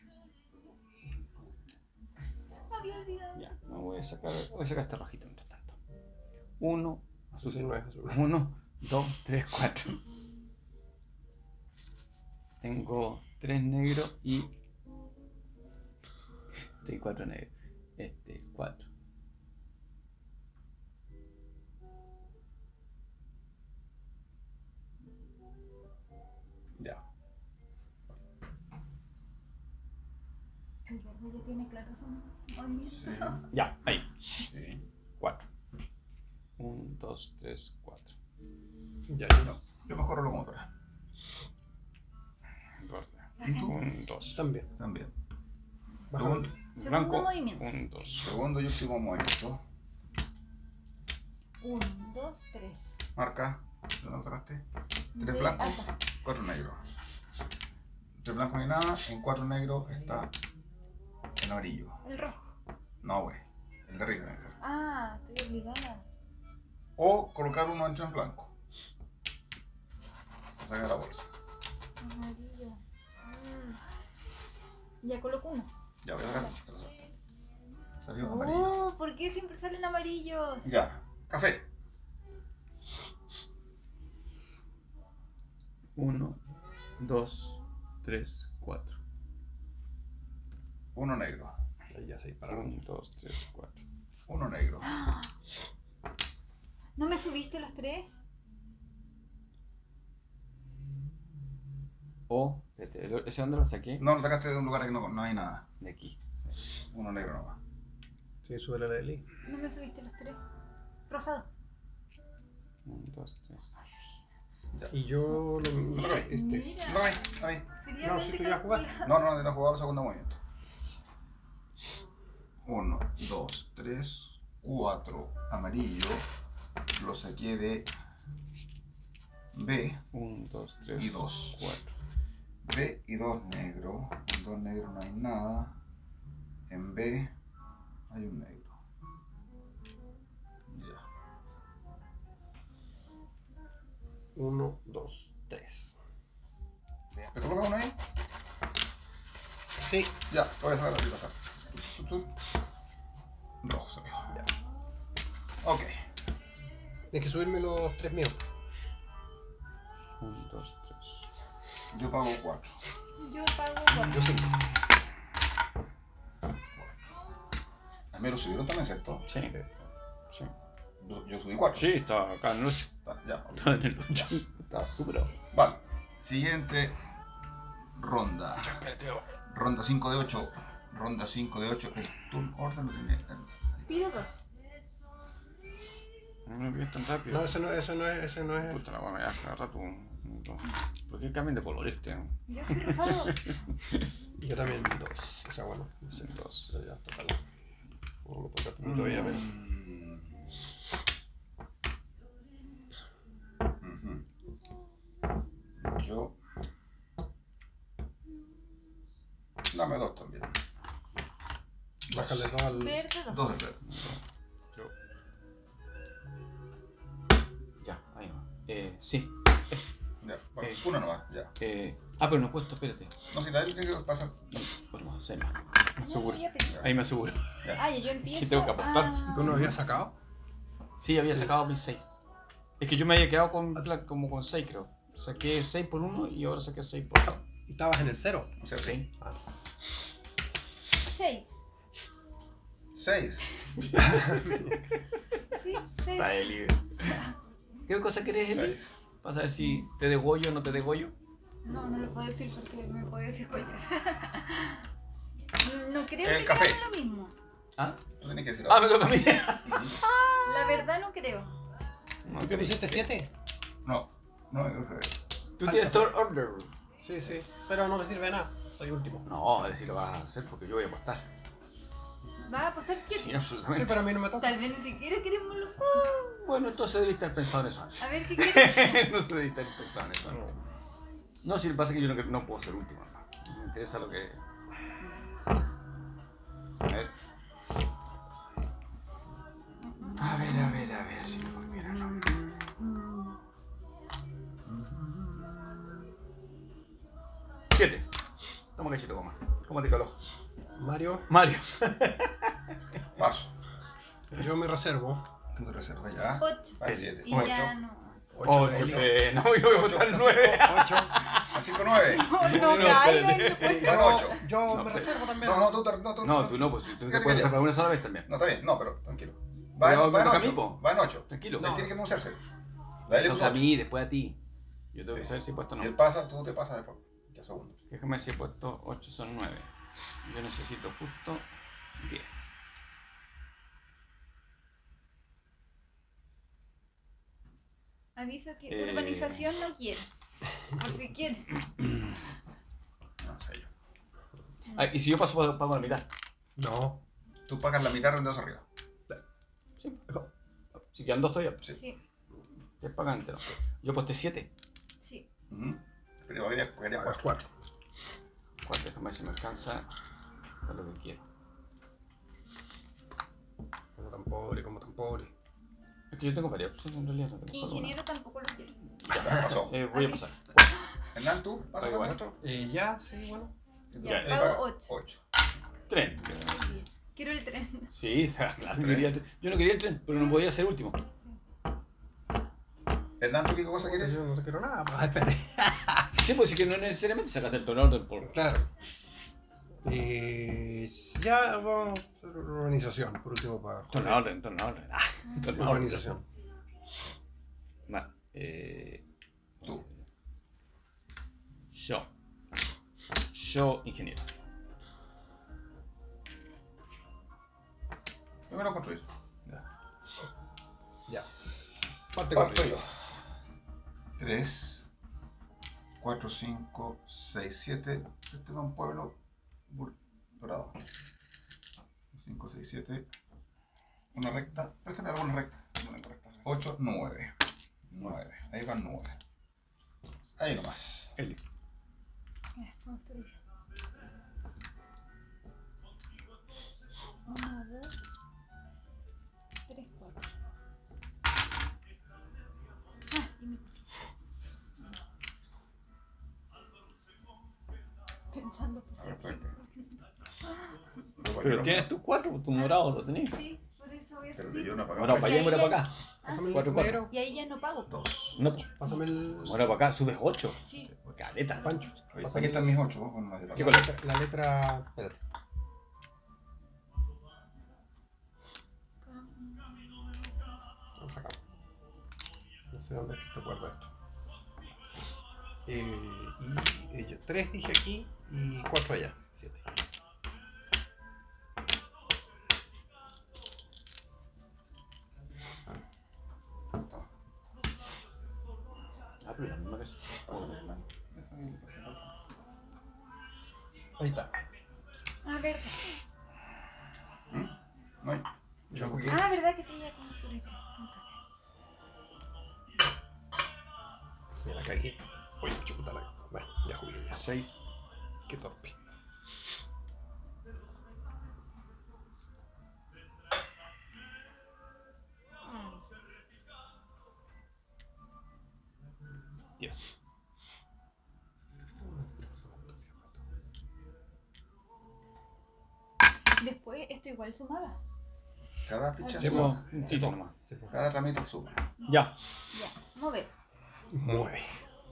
Me había olvidado. Ya, me voy a sacar este rojito mientras tanto. 1, Azul no es azul. 1, 2, 3, 4. Tengo 3 negros y 4 negros. 4. Ya. El verde ya tiene claro su movimiento. Sí. Ya, ahí. Sí. 4. 1, 2, 3, 4. Ya, No, yo mejoro locomotora. 1, 2. también. También. Bajamos. Segundo Blanco. movimiento. 1, 2. Segundo y último movimiento. 1, 2, 3. Marca. ¿Dónde lo sacaste? 3 blancos, 4 negros. 3 blancos ni nada. En 4 negros está el amarillo. El rojo. No, güey. El de arriba tiene que ser. Ah, estoy obligada. O colocar uno ancho en blanco. Saca la bolsa. Amarillo. Ya coloco uno. Ya voy a sacar. Salió amarillo. Oh, ¿por qué siempre salen amarillos? Ya. Café. 1, 2, 3, 4. Uno negro. Ahí ya se dispararon. 1, 2, 3, 4. Uno negro. ¿No me subiste los 3? O, espérate, ¿ese dónde lo saqué? No, lo sacaste de un lugar que no hay nada. De aquí. Uno negro nomás. Sí, sube la de Lee. ¿No me subiste los 3? Rosado. 1, 2, 3. Ay, sí. Y yo lo Mira. No, ahí. No, si tú ya jugaste. No, no jugado el segundo movimiento. 1, 2, 3, 4. Amarillo. Lo saqué de B 1, 2, 3. y 2. 4. B y 2 negro. En 2 negro no hay nada. En B hay un negro. Ya. 1, 2, 3. ¿Me coloca uno ahí? Sí. Ya, lo voy a sacar así pasar. Rojo se veo. Ya. Ok. Tienes que subirme los 3 míos. 1, 2, 3. Yo pago 4. Yo pago 4. Yo 5. A mí lo subieron también, ¿cierto? Sí. Sí. Yo subí 4. Sí, está acá en el 8. Ya, Está en el 8. Está súper. vale. Siguiente ronda. Ronda 5 de 8. Ronda 5 de 8. El turn order lo tiene. Pido 2. No me pides tan rápido. No, ese no es. Puta la weá, me deja rato ¿Por qué cambian de color este? Yo soy rosado. Yo también 2. O sea, bueno, no sé, 2. Pero ya, total. Como me toca a mí todavía menos. Yo. Dame 2 también. Bájale 2 al. Verde 2. 2 de verde. Ya, ahí va. Sí. Ya, vale, una nomás, ya. Pero no he puesto, espérate. No, si nadie tiene que pasar. Bueno, se me No, aseguro. yo pedí. Ahí me aseguro. Ah, ya yo empiezo. Sí, tengo que apostar. ¿Tú no habías sacado? Sí, había sacado mis 6. Es que yo me había quedado con como con 6, creo. Saqué 6 por 1 y ahora saqué 6 por 2. ¿Y estabas en el 0? O sea, Sí. 6. 6. Sí, 6. ¿Qué cosa querés, Eli? 6. Para saber si te degollo o no te degollo. No, no lo puedo decir porque me puede descollar. No creo El que café. sea lo mismo. ¿Ah? Tú tienes que decir Me toca a mí. La verdad no creo. No, ¿Qué pusiste 7? No, no, es revés. Tú tienes turn order. Sí, sí. Pero no te sirve de nada. Soy último. No, a ver si lo vas a hacer porque yo voy a apostar. ¿Vas a apostar 7? Sí, Sí, absolutamente. pero a mí no me toca. Tal vez ni siquiera queremos los... Bueno, entonces debiste estar pensado en eso. A ver qué quieres. No se debiste estar pensado en eso. No, si lo que pasa es que yo no puedo ser último. No. Me interesa lo que... A ver. A ver si me conviene o no. Siete. Toma cachito, coma. Cómate calor. Mario, Mario. Paso. yo me reservo. Tú te reservas ya. 8. Hay 7. Y 8. ya no. 8. No, yo voy a votar 9. 8. A 5, 9. No, No, caigan. espérate. Van 8. Yo No, me reservo también. No, tú No, tú no, pues tú te Fíjate puedes que reservar una sola vez también. No, está bien, no, pero tranquilo. Pero me Va en toca a mí, 8. po. Va en 8. Tranquilo. Él tiene que pronunciarse. La L Entonces puso a 8. mí, después a ti. Yo tengo que saber si he puesto o Si él no. pasa, tú te pasas después. Ya segundo. Déjame ver si he puesto 8 son 9. Yo necesito justo 10. Aviso que urbanización no quiere. Por si quiere. No sé yo. Y si yo paso, pago la mitad. No. Tú pagas la mitad de dos arriba. Sí. Si quedan 2 todavía. Sí. Sí, Te pagan entero. Yo posté 7. sí. Pero quería 4. 4. 4, déjame ver si me alcanza para lo que quiero. Como tan pobre. Es que yo tengo varias opciones en realidad. No tengo solo una. Ingeniero tampoco lo quiere. Ya pasó. Voy a pasar. Hernán, tú pasas Pago igual. también. Ya, sí, bueno. Ya, Él pago paga 8. 8. Tren. Quiero el tren. Sí, claro. Yo no quería el tren, pero no podía ser último. Hernán, ¿tú qué cosa quieres? Yo no te quiero nada. Pues, espere. Sí, pues sí que no necesariamente sacaste el tono orden por. Claro. Ya vamos a hacer organización, por último, para Tono orden. Tono orden. organización. Va. Tú. Yo, ingeniero. Primero construir. Ya. Parte Parto contigo. yo. 3, 4, 5, 6, 7. Este va un pueblo dorado. 5, 6, 7. Una recta. Préstame alguna recta. 8, 9. 9. Ahí van 9. Ahí nomás. Eli. Construir. 1, 2, 3, 4. Y mi... Pensando que A ver, sí. Pero tienes tus 4, tu morado lo tenés. Sí, por eso voy a Pero subir. yo no Bueno, pagaba. para allá, para acá. Pásame el 4, 4. negro. Y ahí ya no pago. 2. No, pues. Pásame el. Bueno, para acá subes 8. Sí. Caleta. Pancho. Oye, Pasa aquí están mis 8. Bueno, no, ¿Qué la color? letra, la letra. Espérate. Vamos acá. No sé dónde recuerdo esto. Y yo 3 dije aquí y 4 allá. 7. Ah, pero la misma que eso. Ahí está. Ah, verdad. No hay. Yo jugué. Ah, verdad que estoy ya con su Me la cagué. Uy, chuta la. Bueno, ya jugué ya. 6. Qué torpe. Dios. Después esto igual sumaba. Cada ficha Sí, suma. Un tito nomás. Cada tramito suma. Ya. Ya, mover. 9.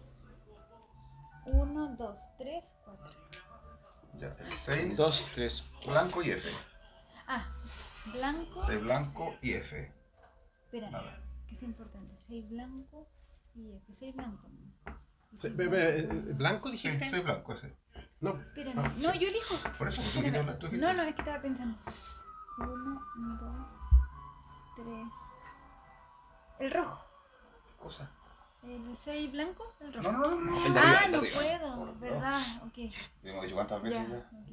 1, 2, 3, 4. Ya, el 6, 2, 3. blanco y F. Ah, blanco. 6 blanco y F. Espera, Nada. que es importante. 6 blanco y F. 6 blanco. ¿Blanco Sí, dijiste? 6 blanco ese. No. Espérame. Ah, No, yo elijo. Por eso, porque tú Espérame. dijiste, tú dijiste. No, no, es que estaba pensando. 1, 2, 3. El rojo. Cosa. El 6 blanco, el rojo. No, no, no, no. El de arriba, Ah, el de no arriba. puedo, Por ¿verdad? Ok. Hemos dicho cuántas veces Ya. ya. ok.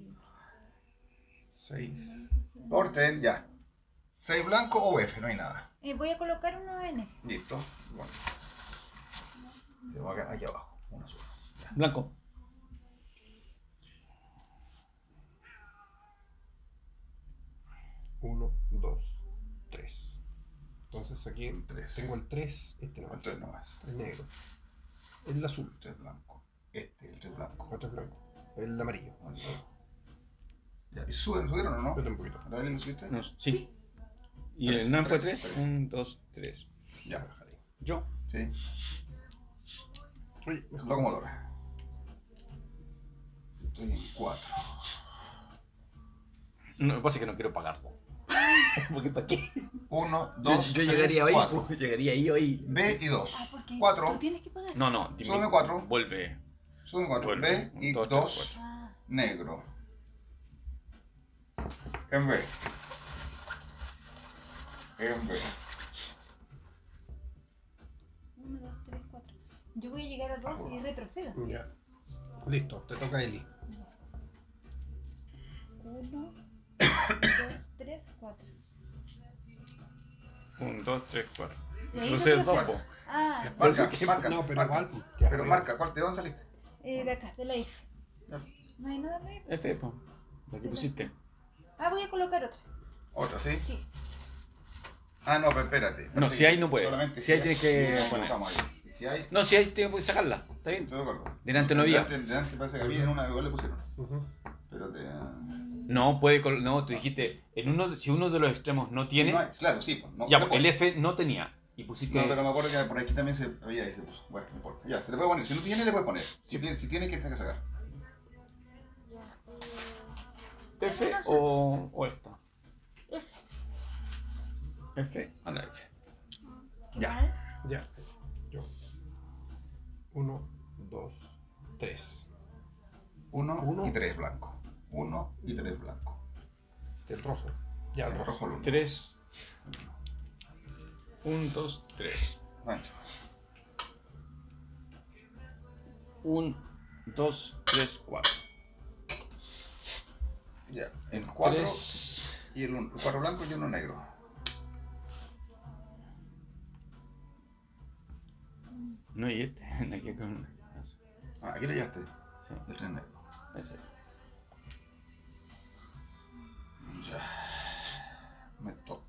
6. Orden, ya. 6 blanco o F, no hay nada. Voy a colocar uno en F. Listo. Bueno. Tengo acá, aquí abajo. Una sola. Blanco. 1, 2, 3. Entonces aquí El tres. tengo el 3, este nomás. 3 nomás. El negro. El azul. 3 blanco. Este, el 3 blanco. Otro es blanco. El amarillo. Ya. ¿Y subieron o no? Espérate un poquito. ¿Ahora lo subiste? No, sí. ¿Y Tres, el NAM fue tres, 3? tres. 1, 2, 3. Ya. Yo. Sí. Oye, mejor. Locomotora. Estoy en 4. No, lo que pasa es que no quiero pagarlo. Porque ¿para qué? 1, 2, Yo 3, llegaría ahí, 4. pues, llegaría ahí hoy. B y Ah, 2. porque 4. tú tienes que pagar. No, no, Súbeme 4. Vuelve. Sube 4. Vuelve. B y Un, 2. dos, tres, Ah, Negro. En B. En B. 1, 2, 3, 4. Yo voy a llegar a 2 y retrocedo. Ya. Listo, te toca Eli. 1, 2, 3, 4. 1, 2, 3, 4. Y ahí Retrocedo retrocedo. 2. Ah, Marca, que- marca. no, pero marca. igual, que Pero arriba. marca, ¿cuál? ¿De dónde saliste? de acá, de la F. Ya. No hay nada más. F, pues. La que pusiste. Ah, voy a colocar otra. Otra, ¿sí? Sí. Ah, no, pero espérate. No, si hay no puede. Solamente Si hay tienes que si poner. colocamos ahí. Y si hay, No, si ahí te puedes sacarla. ¿Está bien? estoy de acuerdo. Delante no había. Delante parece que había en una igual le pusieron. Ujú. Pero te. No, puede. No, tú dijiste. Si uno de los extremos no tiene. Si no hay- claro, sí. Pues, no, Ya, no pues, el puede. F no tenía. Y pusiste. No, pero me acuerdo que por aquí también se había y se puso. Bueno, no importa. Ya, se le puede poner. Si no tiene, le puede poner. Si tiene, que tener que sacar. F o esta. F. F a la F. Ya. Mal. Ya. Yo. 1, 2, 3. 1 Uno. y 3 blanco. 1 y 3 blanco. El rojo. Ya, el El rojo. rojo el 1. 3. 1, 2, 3. Mancho. 1, 2, 3, 4. Ya. El 4 3. y el 4 blanco y uno negro. No, y este. Aquí con. Ah, aquí le llevaste. Sí, El 3 negro. ese. Ya. Me toca.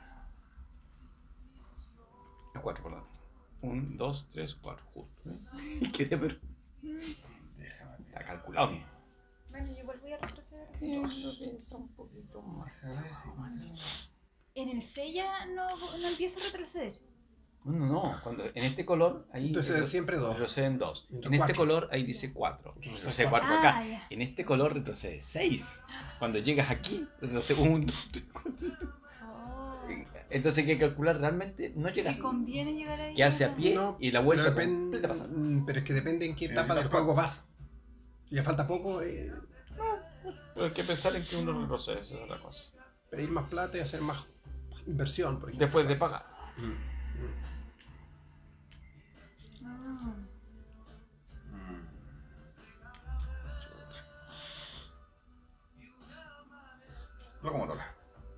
El 4, perdón. 1, 2, 3, 4. Justo. Quedé pero. Déjame ver. Está calculado, ¿no? Bueno, yo igual voy a retroceder. Un poquito más. Déjame ver si. En el C ya no empiezo a retroceder. No. Cuando, en este color, ahí Entonces siempre 2. retroceden 2. Entonces En este 4. color, ahí dice 4. Retrocede 4 Ah, acá. ya. En este color, retrocede 6. Cuando llegas aquí, retrocede 1. Oh. Entonces hay que calcular realmente, no llegas. Si conviene llegar ahí. Que hace a pie No, y la vuelta pero, completa pasa. pero es que depende en qué Sí, etapa sí, del tal juego vas. Ya falta poco, Pero hay que pensar en que uno retrocede, esa es la cosa. pedir más plata y hacer más inversión, por ejemplo. Después de pagar. Ah. Locomotora.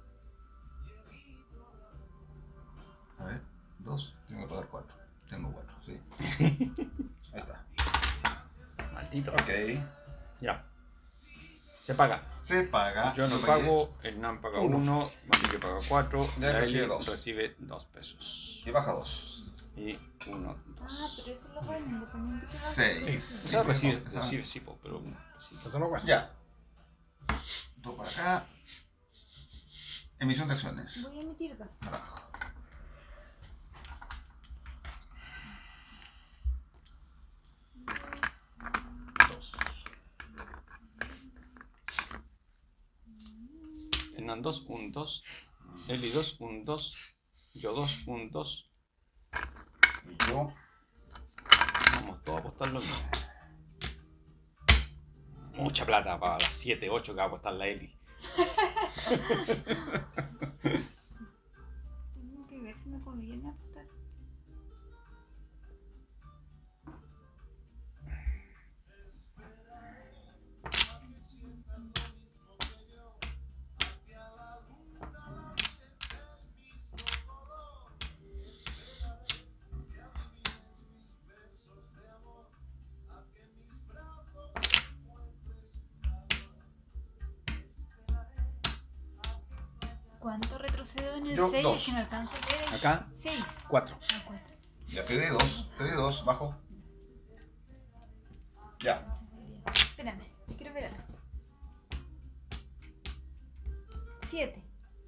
A ver, 2, tengo que pagar 4. Tengo 4, sí. Ahí está. Maldito. Ok. Ya. Se paga. Se paga. Yo no lo pagué. pago, el NAM paga 1, Matilde paga 4, Ya la recibe Eli dos. recibe 2 pesos. Y baja 2. Y 1, 2. Ah, pero eso es lo bueno, independiente que 6. Esa recibe, sí, pero recibe. Eso no cuenta. Ya. 2 para acá. Emisión de acciones. voy a emitir 2. Abajo. Hernán 2, 1, 2. Eli 2, 1, 2. Yo 2, 1, 2. Y yo. Vamos todos a apostar lo mismo. Mucha plata para las 7, 8 que va a apostar la Eli. Tengo que ver si me conviene apostar. ¿Cuánto retrocedo en el Yo, 6? dos. Que no alcanzo a ver. Acá, 6. 4. Ah, 4. Ya pedí 2. Pedí 2. Bajo. Ya. Espérame, quiero ver algo. 7.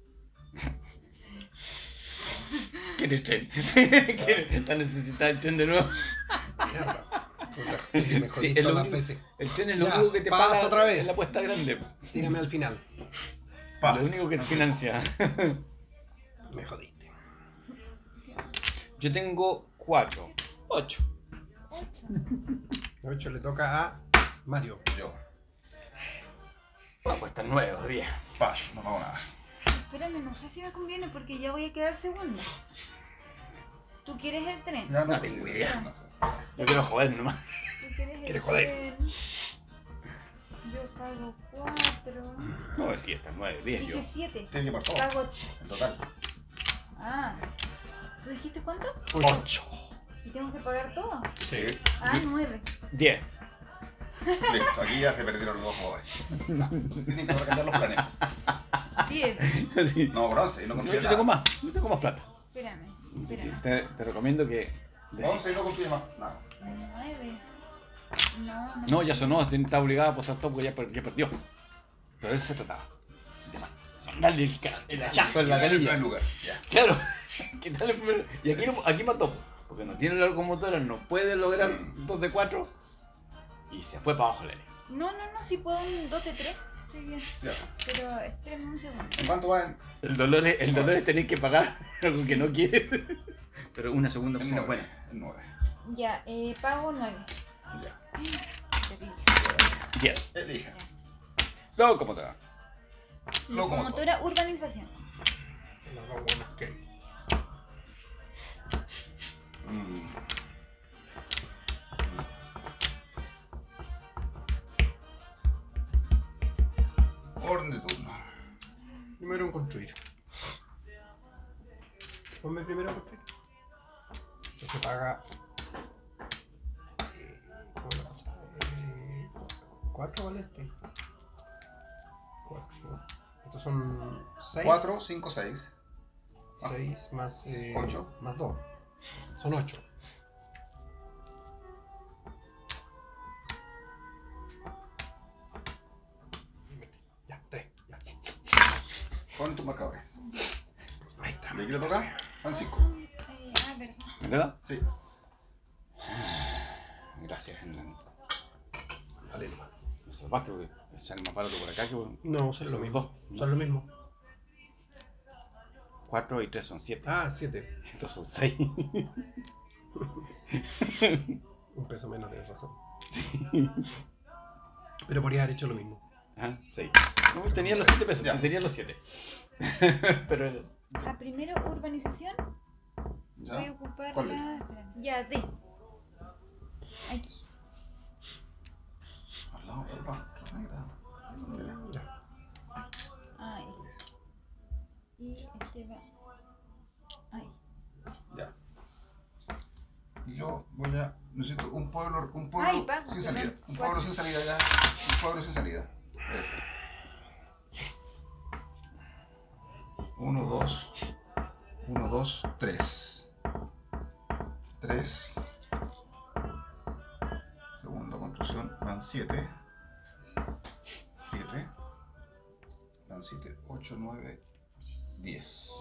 ¿Quiere el tren? ¿Está necesitada el tren de nuevo? Mierda. Puta, me Sí, jodí es todas lo las único- veces. el tren es lo Ya, único que te pasa paga otra vez. en la apuesta grande. Tírame al final. Lo único que te financia. Me jodiste. Yo tengo 4. 8. 8. 8 le toca a Mario. Yo. Va a apuestar 9 o 10. Paso. No pago nada. Espérame, no sé si me conviene porque ya voy a quedar segunda. ¿Tú quieres el tren? Ya No pues, tengo sí, idea. no sé. Yo quiero joder nomás. ¿Tú quieres el ¿Quieres joder? tren? Yo pago 4. No, si está 9, 10 yo. Dije 7. Tiene que por todo. Pago. En total. Ah. ¿Tú dijiste cuánto? 8. ¿Y tengo que pagar todo? Sí. Ah, 9. 10. Listo. Aquí ya se perdieron los dos jugadores. Tienen que cambiar los planes. 10. Sí. No, bronce. Y no Yo, construye yo tengo nada. más. Yo tengo más plata. Espérame. Así que Espérame. te recomiendo que Bronce y no decidas. construye más. Nada. 9. No, No, ya sonó, está obligado a apostar todo porque ya perdió. Pero de eso se trataba. De darle el hachazo en la En el canilla. primer lugar. Ya. Claro, ¿qué tal el primero? Y aquí mató, porque no tiene la locomotora, no puede lograr 2 de 4 y se fue para abajo la línea. No, si puedo un 2 de 3. Estoy bien. Ya. Pero espérenme un segundo. ¿En cuánto va en? El dolor es tener que pagar algo que no quiere. Pero una segunda En opción es 9. buena. En 9. Ya, pago 9. Ya. Terrible. 10. Elija. Locomotora. Locomotora urbanización. Nos vamos a unos cake. Orden de turno. Primero en construir. Ponme primero en construir. Esto se paga. ¿Cómo es la cosa? 4 vale este. 4. Estos son 6. 4, 5, 6. 6 más 8. más 2. Son 8. Ya, 3. Ya. Pon tus marcadores. Ahí está. ¿De aquí le toca? Van 5. Verdad. ¿Verdad? Sí. Gracias, Hernán. Dale nomás. Me salvaste porque sale más barato por acá que por... No, sale lo Son mismo. dos, ¿no? Son lo mismo. 4 y 3 son 7. Ah, 7. Estos son 6. Un peso menos, tienes razón. Pero podría haber hecho lo mismo. Ajá, 6. No, tenía los 7 pesos, Ya. sí, tenía los 7. Pero A primero, urbanización. ¿Ya? Voy a ocupar ¿Cuál la. Espera, ya, D. Aquí. Al lado del rostro, negra. ¿Dónde era? Ya. Ahí. Y este va. Ahí. Ya. Y yo voy a. Necesito un pueblo Ay, pago, sin salida. perdón. Un pueblo sin salida ya. Un pueblo sin salida. Eso. 1, 2. 1, 2, 3. 3. Segunda construcción. Van 7. 7. Van 7, 8, 9, 10.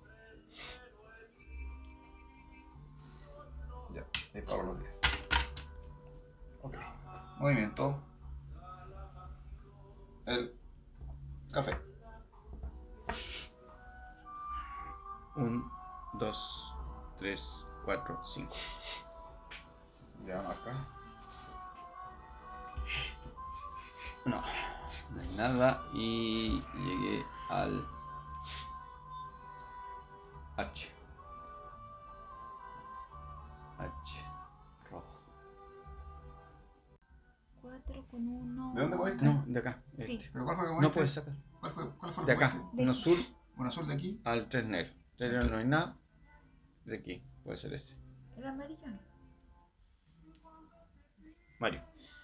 Ya, ahí pago los 10. Ok. Movimiento. El café. 1, 2, 3, 4, 5. Ya marca. No, no hay nada y llegué al H. H, rojo. 4 con 1. ¿De dónde moviste? No, de acá. Sí. este. ¿Pero cuál fue el que No moviste? puedes sacar. ¿Cuál fue el De que acá, moviste? De uno aquí. azul ¿Un azul de aquí? al 3 negro. 3 negro no hay nada. De aquí, puede ser ese. El amarillo no. Mario.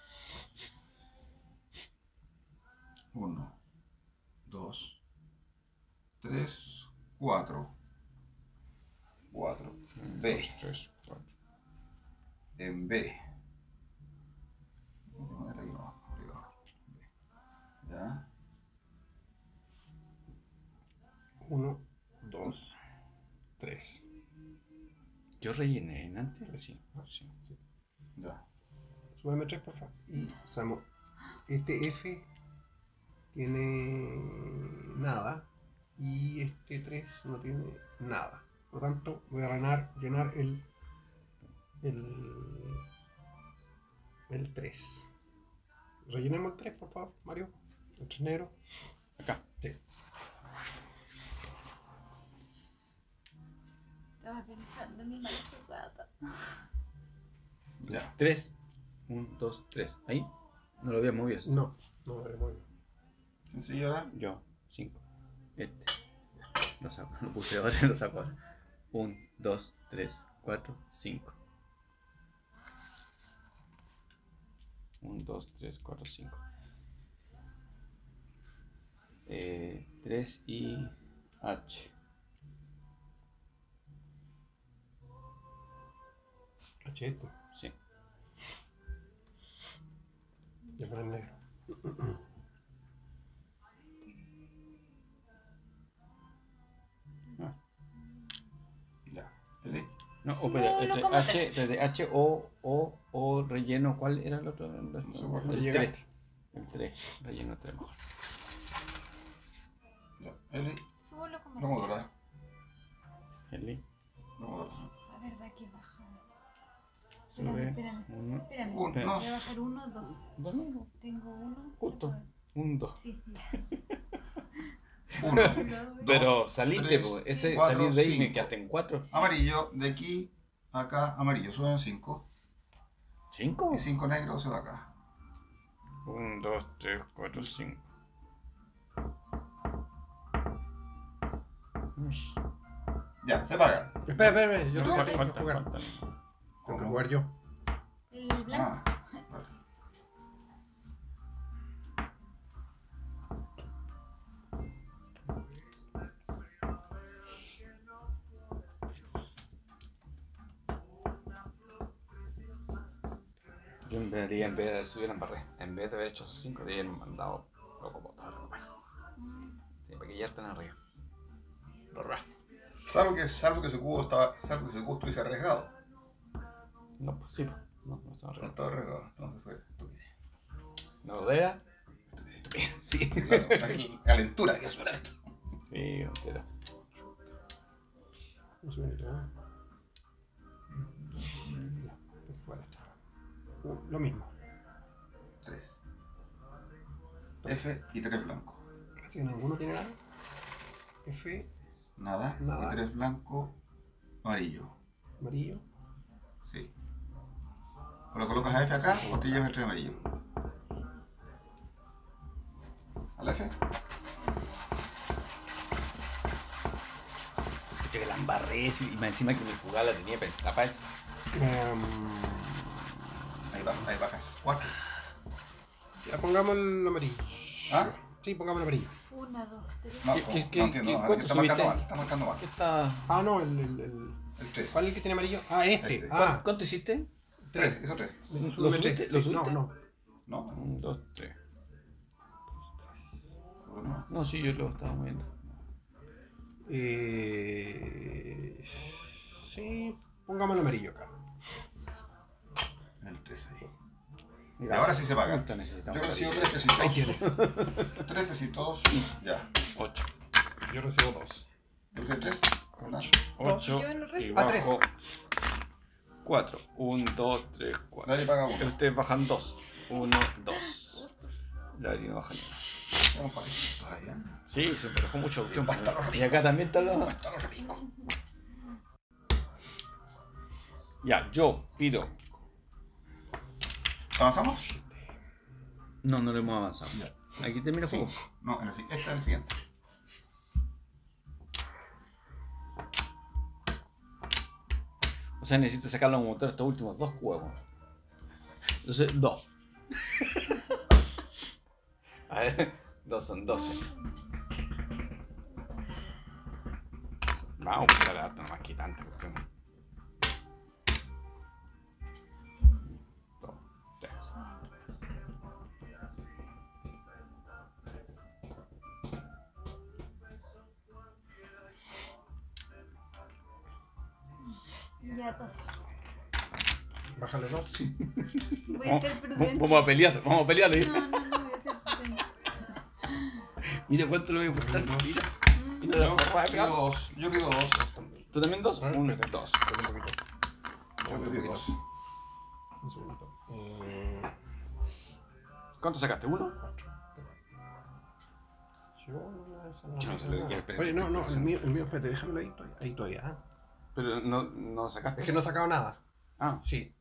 1, 2, 3, 4. 4. B. 3, 4. En B. Voy a poner ahí abajo, arriba. B. Ya. 1, 2, 3. Yo rellené en antes. Sí. Sí. Ya. Súbeme 3, por favor. Y Samo. Este F tiene nada. Y este 3 no tiene nada. Por lo tanto, voy a llenar el 3. Rellenemos el 3, por favor, Mario. El 3 negro. Acá. Sí. Estaba pensando en mi mala jugada. Ya. 3. 1, 2, 3. Ahí. No lo había movido. Eso. No, no lo muy bien. ¿Quién sigue ahora? Yo. 5. Este. Lo saco. Lo puse ahora y lo saco ahora. 1, 2, 3, 4, 5. 1, 2, 3, 4, 5. 3 y H. H esto. Sí. Ya poner negro. Ah. Ya. L. No, Sí, espera, no, entre ¿cómo H, desde H, O, relleno, ¿cuál era el otro? sé por qué El llegaste. 3. El 3, relleno 3 mejor. Ya. L. Súbelo como. Vamos a doblar. L, Vamos a doblar. La verdad que baja. sube, Espérame. 1, Espérame. Un, Espera. no. Voy a bajar 1, 2. 2, no, Tengo 1. justo, 1, 2. Sí, ya. 1. Pero saliste, tres, pues, ese cuatro, salir de ahí me cinco. quedaste en 4. Amarillo, de aquí a acá, amarillo, suben 5. 5. Y 5 negros se va acá. 1, 2, 3, 4, 5. Ya, se paga. Espera, yo No, tengo que Falta, jugar. falta. Tengo que jugar yo. El blanco. Ah, vale. Yo en vez de subir en barré, en vez de haber hecho esos 5, te habían mandado locomotor. Sí, para que ya estén arriba. Rorra. Salvo que ese cubo estuviese arriesgado. No, pues sí. No estaba No regado. estaba regado. Entonces fue estupidez. ¿La rodea? Sí. Sí, claro. Calentura, que suena esto. Sí, entera. Un segundito, ¿eh? Bueno, está. Lo mismo. 3. F y 3 blanco. Así que ninguno tiene nada. F, Nada. Nada. Y 3 blanco, amarillo. amarillo. Sí. O lo colocas a F acá o te llevas el 3 amarillo. ¿Al F? Yo que la embarré y más encima que mi jugada la tenía pensada para eso. Ahí bajas. 4. Ya pongamos el amarillo. ¿Ah? Sí, pongamos el amarillo. 1, 2, 3. No, ¿Qué- no, cuánto está marcando subiste? mal. Está marcando mal. ¿Qué está? Ah, no, El 3. ¿cuál es el que tiene amarillo? Ah, este. Este. Ah, ¿Cuánto hiciste? 3, hizo 3. ¿Lo subiste? Sí, ¿Lo subiste? No, no. No, 1, 2, 3. 1. No, sí, yo lo estaba moviendo. Sí, pongamos el amarillo acá. El 3 ahí. Mira, ahora sí se paga. ¿cuánto necesitamos? Yo recibo 3 pesitos. Ahí tienes. 3 pesitos. Ya. 8. Yo recibo 2. ¿Yo usé 3? 8 Yo no y recibo. Ah, bajo 4. 1, 2, 3, 4. Dale, paga 1. Ustedes bajan 2. 1, 2. Dari no baja ni una. Tenemos paquetitos ahí, ¿eh? Sí, se emparejó mucho. Y basta los Y acá también está la... Está lo rico. Ya, yo pido. ¿Avanzamos? No, no lo hemos avanzado. Aquí termina el juego. No, este es el siguiente. O sea, necesito sacarlo como motor estos últimos 2 juegos. Entonces, 2. A ver, 2 son 12. Vamos a buscar harto nomás que tanta cuestión. 2, 3. Ya, 2. Bájale 2. Voy a ser prudente. Vamos a pelear, vamos a pelear. No, voy a ser prudente. Mira cuánto lo voy a apostar. Mira. Mira la Yo forma de pido pegar. 2. Yo pido 2. ¿Tú también 2? Ah, 1, espérate. 2. Espera un poquito. Yo pido 2. Un segundo. ¿Cuánto sacaste? ¿1? Yo no Yo no sé lo que quieres, pero- Oye, no, el mío, espérate, déjamelo ahí todavía. ¿Ah? Pero no sacaste. Es que no he sacado nada. Ah, Sí.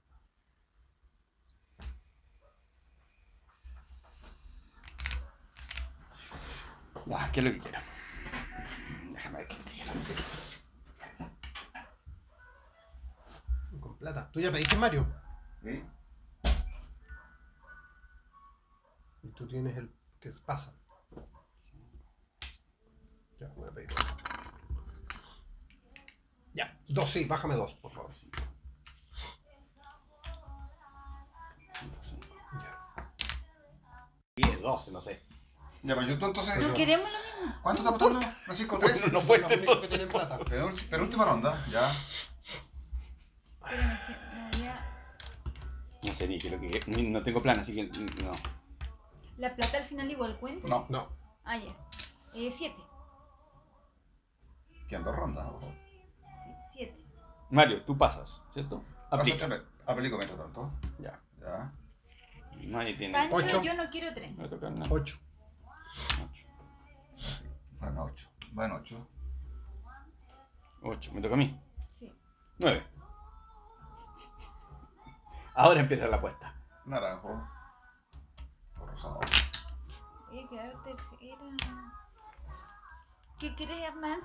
¿qué es lo que quiero? Déjame ver qué quiero. Con plata. ¿Tú ya pediste Mario? ¿Sí? Y tú tienes el que pasa. Ya, voy a pedir. Ya, 2, sí, bájame 2, por favor. Ya. 10, 12, no sé. Ya, pues yo entonces. No queremos lo mismo. ¿Cuánto está apostando? Francisco, 3. No fue Los únicos que entonces. tienen plata. Penúltima ronda, ya. Espérame, que no, ya. No sé ni qué es lo que. No tengo plan, así que no. La plata al final igual cuenta. No, No. Ah, ya. 7. quedan 2 rondas. Ojo. Sí, 7. Mario, tú pasas, ¿cierto? Aplica. Aplico mientras tanto. Ya. Ya. Nadie tiene. Pancho, 8. yo no quiero 3. No me toca nada. 8. 8. Bueno, 8. Bueno, 8. 8. Me toca a mí. Sí. 9. Ahora empieza la apuesta. Naranjo. O rosado. Voy a quedar tercera. ¿Qué quieres, Hernán?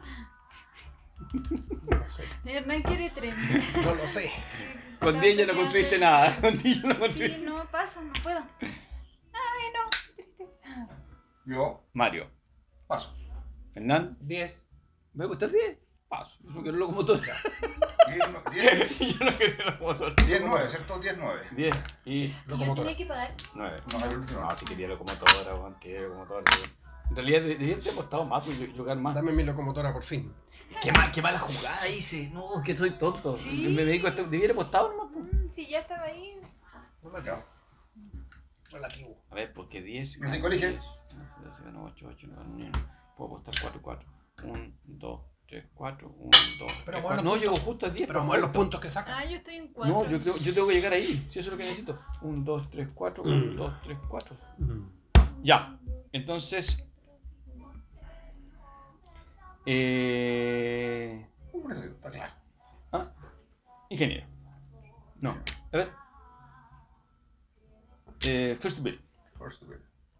No lo sé. Hernán quiere 3. No lo sé. Con 10 ya no construiste nada. Con 10 ya no Sí, construiste. no pasa, no puedo. Ay, no. Triste. Yo Mario. paso. Hernán. 10. ¿Me gusta el 10? Paso. Yo no quiero locomotor. 10, Yo no quiero locomotor. 9, ¿cierto? 10, 9. 10 y Y yo Locomotora. tenía que pagar. 9. No, el último. No, si quería locomotora, weón. Quería locomotora. En realidad debía haber apostado más y jugar más. Dame mi locomotora por fin. Qué mala jugada hice. No, que soy tonto. Sí. Me dedico a esto. Debía haber apostado nomás. Po. Si ya estaba ahí. Ya. Relativo. A ver, porque 10. Me cinco elige. 8, 8, 9. Puedo apostar 4, 4. 1, 2, 3, 4. 1, 2. Pero 3, mueve 4. los No, puntos. llego justo a 10. Pero mueve los puntos que saca. Ah, yo estoy en 4. No, yo tengo que llegar ahí. Si eso es lo que necesito. 1, 2, 3, 4. 1, 2, 3, 4. Ya. Entonces. Por eso está claro. Ah, ingeniero. No. A ver. First bill. First to build.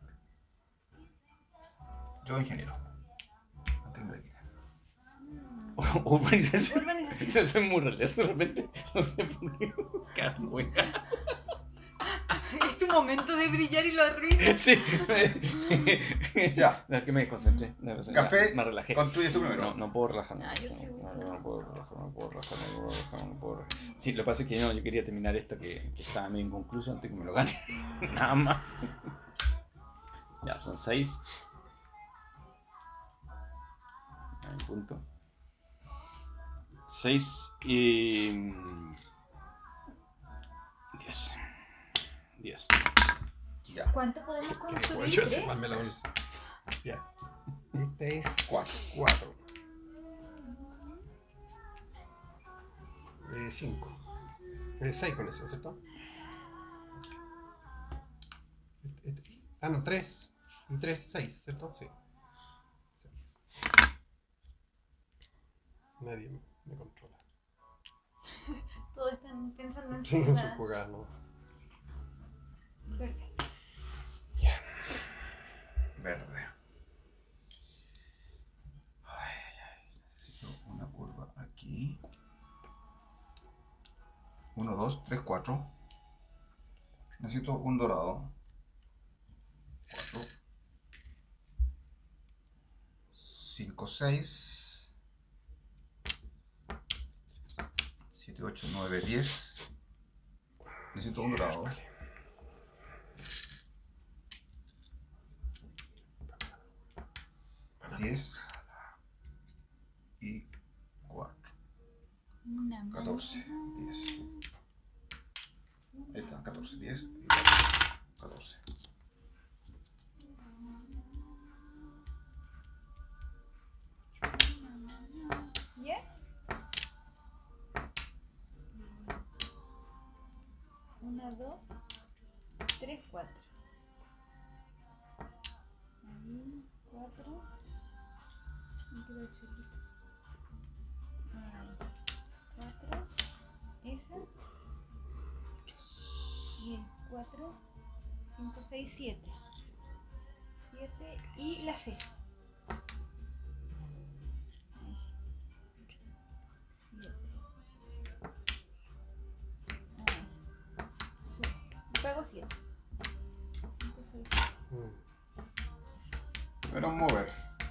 Yo ingeniero. No tengo idea. Urbanización. Urbanización. Yo soy muy religioso de repente. No sé por qué. Wea. Es tu momento de brillar y lo arruinas. Sí. Ya. No, es que me desconcentré. Café, Me relajé. construyes tú primero. No puedo relajarme. Ah, yo sí. No puedo relajar. Sí, lo que pasa es que no, yo quería terminar esto que estaba medio inconcluso antes que me lo gane. Nada más. Ya, son 6. Punto. 6 y 10. 10. Ya. ¿Cuánto podemos construir? Yo sé, 3. más melón. Ya. Este es 4. 4. 5. 6 con eso, ¿cierto? Ah, no, 3. Y 3, 6, ¿cierto? Sí. 6. Nadie me controla. Todos están pensando en Sí, su en su jugada. jugada, ¿no? Perfecto. Verde. Necesito una curva aquí. 1, 2, 3, 4. Necesito un dorado. 4. 5, 6. 7, 8, 9, 10. Necesito un dorado. Diez y 4. Una más. 14, 10. Ahí está, 14, 10 y 14. ¿Ya? 1, 2, 3, 4. Ahí, 4. Me quedo chiquito. Ahí, 4. Esa. Y el 4, 5, 6, 7. 7 y la C. Ahí. 7. Juego 7. 5, 6. Pero mover.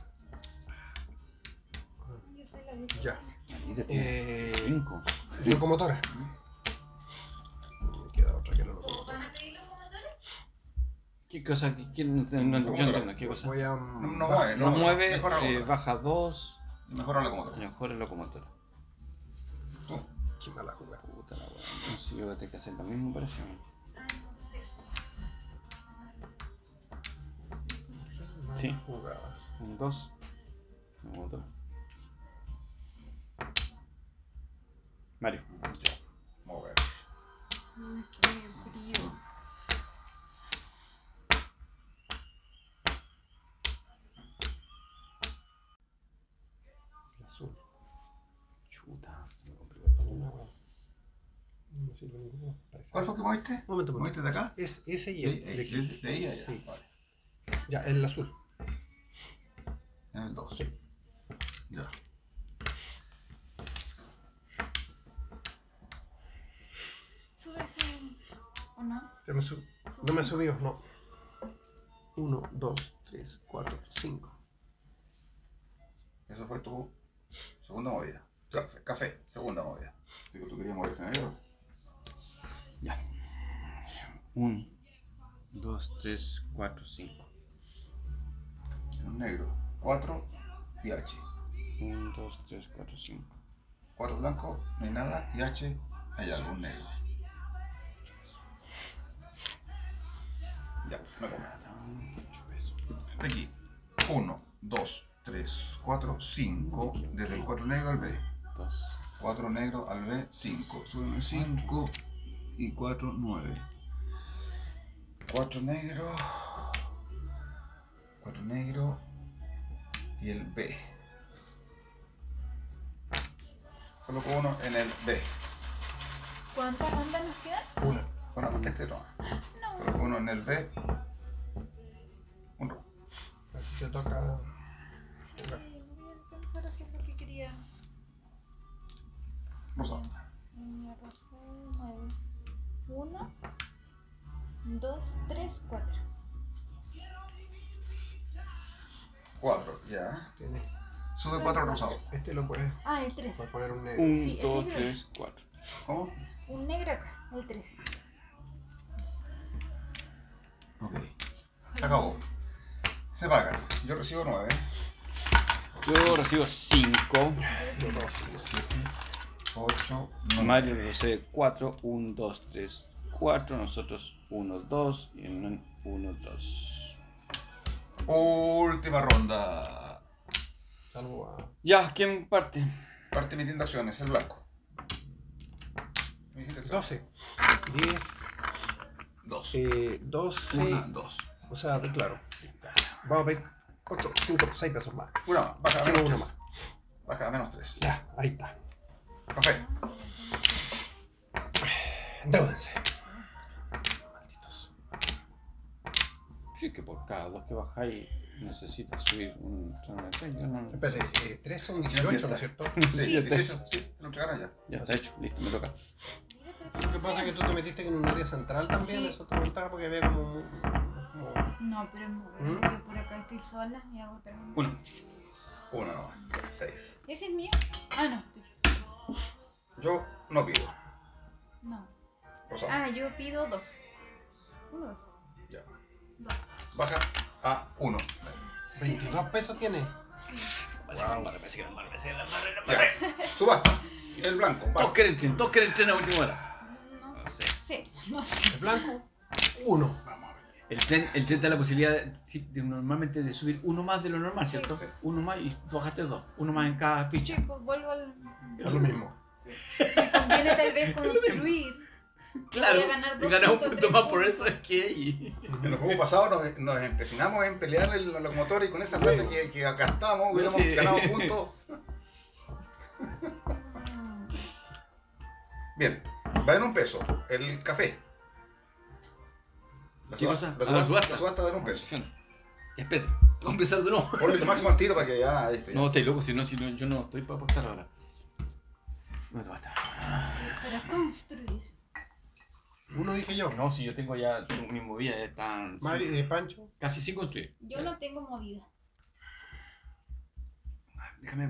Yo soy la vieja. Ya. Tírate 5. Locomotora. Me queda otra que no lo puedo. ¿Van a pedir los motores? ¿Qué cosa? No entiendo. ¿Qué cosa? Voy a. No mueve, No mueve, mejora la locomotora. baja 2. Mejora la locomotora. Mejor el locomotora. Tú. Qué mala jugada. Puta la weá. No sé, yo voy a tener que hacer lo mismo, parece. Sí. Jugada. 1, 2. Locomotora. Mario. Mover. Qué frío. El azul. Chuta. Se me complicó todo. Una hueá. No me sirve ninguno. Parece. ¿Cuál fue que moviste? Momento. ¿Moviste de acá? Es ese y De el de aquí. ahí a allá. Sí. Vale. Ya, el azul. En el 2. Sí. Ya. Sube eso. ¿O no? Ya me no me subió, no. 1, 2, 3, 4, 5. Eso fue tu segunda movida. Café, segunda movida. Digo, tú querías mover escenario. Ya. 1, 2, 3, 4, 5. un negro. 4 y H. 1, 2, 3, 4, 5. 4 blancos, no hay nada. Y H, hay algo, un negro. Ya, me como. Aquí. 1, 2, 3, 4, 5. Desde el 4 negro al B. 2. 4 negro al B, 5. Suben 5 y 4, 9. 4 negro. 4 negro y el B. Coloco uno en el B. ¿Cuántas rondas nos quedan? Una. Bueno, este no. No. Coloco uno en el B. Un rojo. Así te toca. jugar. Voy a pensar así lo que quería. Rosado. Me arrojó 9. 1, 2, 3, 4. 4, ya. Tiene. Sube 4 rosado. Este lo puedes Ah, el 3. poner un negro. 1, Sí, el 2, negro. 3, 4. ¿Cómo? Un negro acá, el 3. Ok. Se acabó. Se pagan. Yo recibo 9. Yo recibo 5. 7, 8, 9. Mario recibe 4. 1, 2, 3, 4. Nosotros 1, 2. Y el 1, 2. Última ronda. Salvo a. Ya, ¿quién parte? Parte mi tienda de acciones, el blanco. 12. 10. 2. 12. 1, 2. O sea, claro. Vamos a ver 8, 5, 6 pesos más. Una más. Baja a Quiero menos una 3. más. Baja a menos 3. Ya, ahí está. Café. Endeúdense. Sí, que por cada 2 que bajáis necesitas subir un tramo. Yo no. Espérate, 3 son 18, ¿no es cierto? Sí, ya está 18. Sí, lo entregaron ya. Ya está hecho, listo, me toca. Lo que pasa es que tú te metiste en un área central también, Sí. eso te comentaba porque había como. No, pero yo por acá estoy sola y hago también. 1. 1 nomás. 6. ¿Ese es mío? Ah, no. Yo no pido. No. Rosado. Ah, yo pido 2. 1, 2. Ya. 2. Baja a 1. 22 pesos tiene. Parece que la embarré. Ya. Subasta. El blanco. Todos quieren tren a última hora. No sé. sé. No sé. El blanco, 1. El tren te da la posibilidad normalmente de subir uno más de lo normal, ¿cierto? Sí. Uno más y bajaste 2. Uno más en cada Sí, ficha. pues vuelvo al. Es lo mismo. Me conviene tal vez construir. Claro, Voy a ganar y ganas un 2 punto más por eso es que ahí. En los juegos pasados nos empecinamos en pelear la locomotora y con esa plata que gastamos hubiéramos Sí. ganado puntos. Bien, va en un peso. El café. La ¿Qué cosa? La Ah, la subasta. la subasta va en un peso. Espera, tengo que empezar de nuevo. Ponle tu máximo al tiro para que ya. Ya. No, estoy loco, si no, yo no estoy para apostar ahora. No te basta. Para construir. 1 dije yo. No, si yo tengo ya mi movida, ya están Pancho. casi sin construir. Yo no tengo movida. Déjame.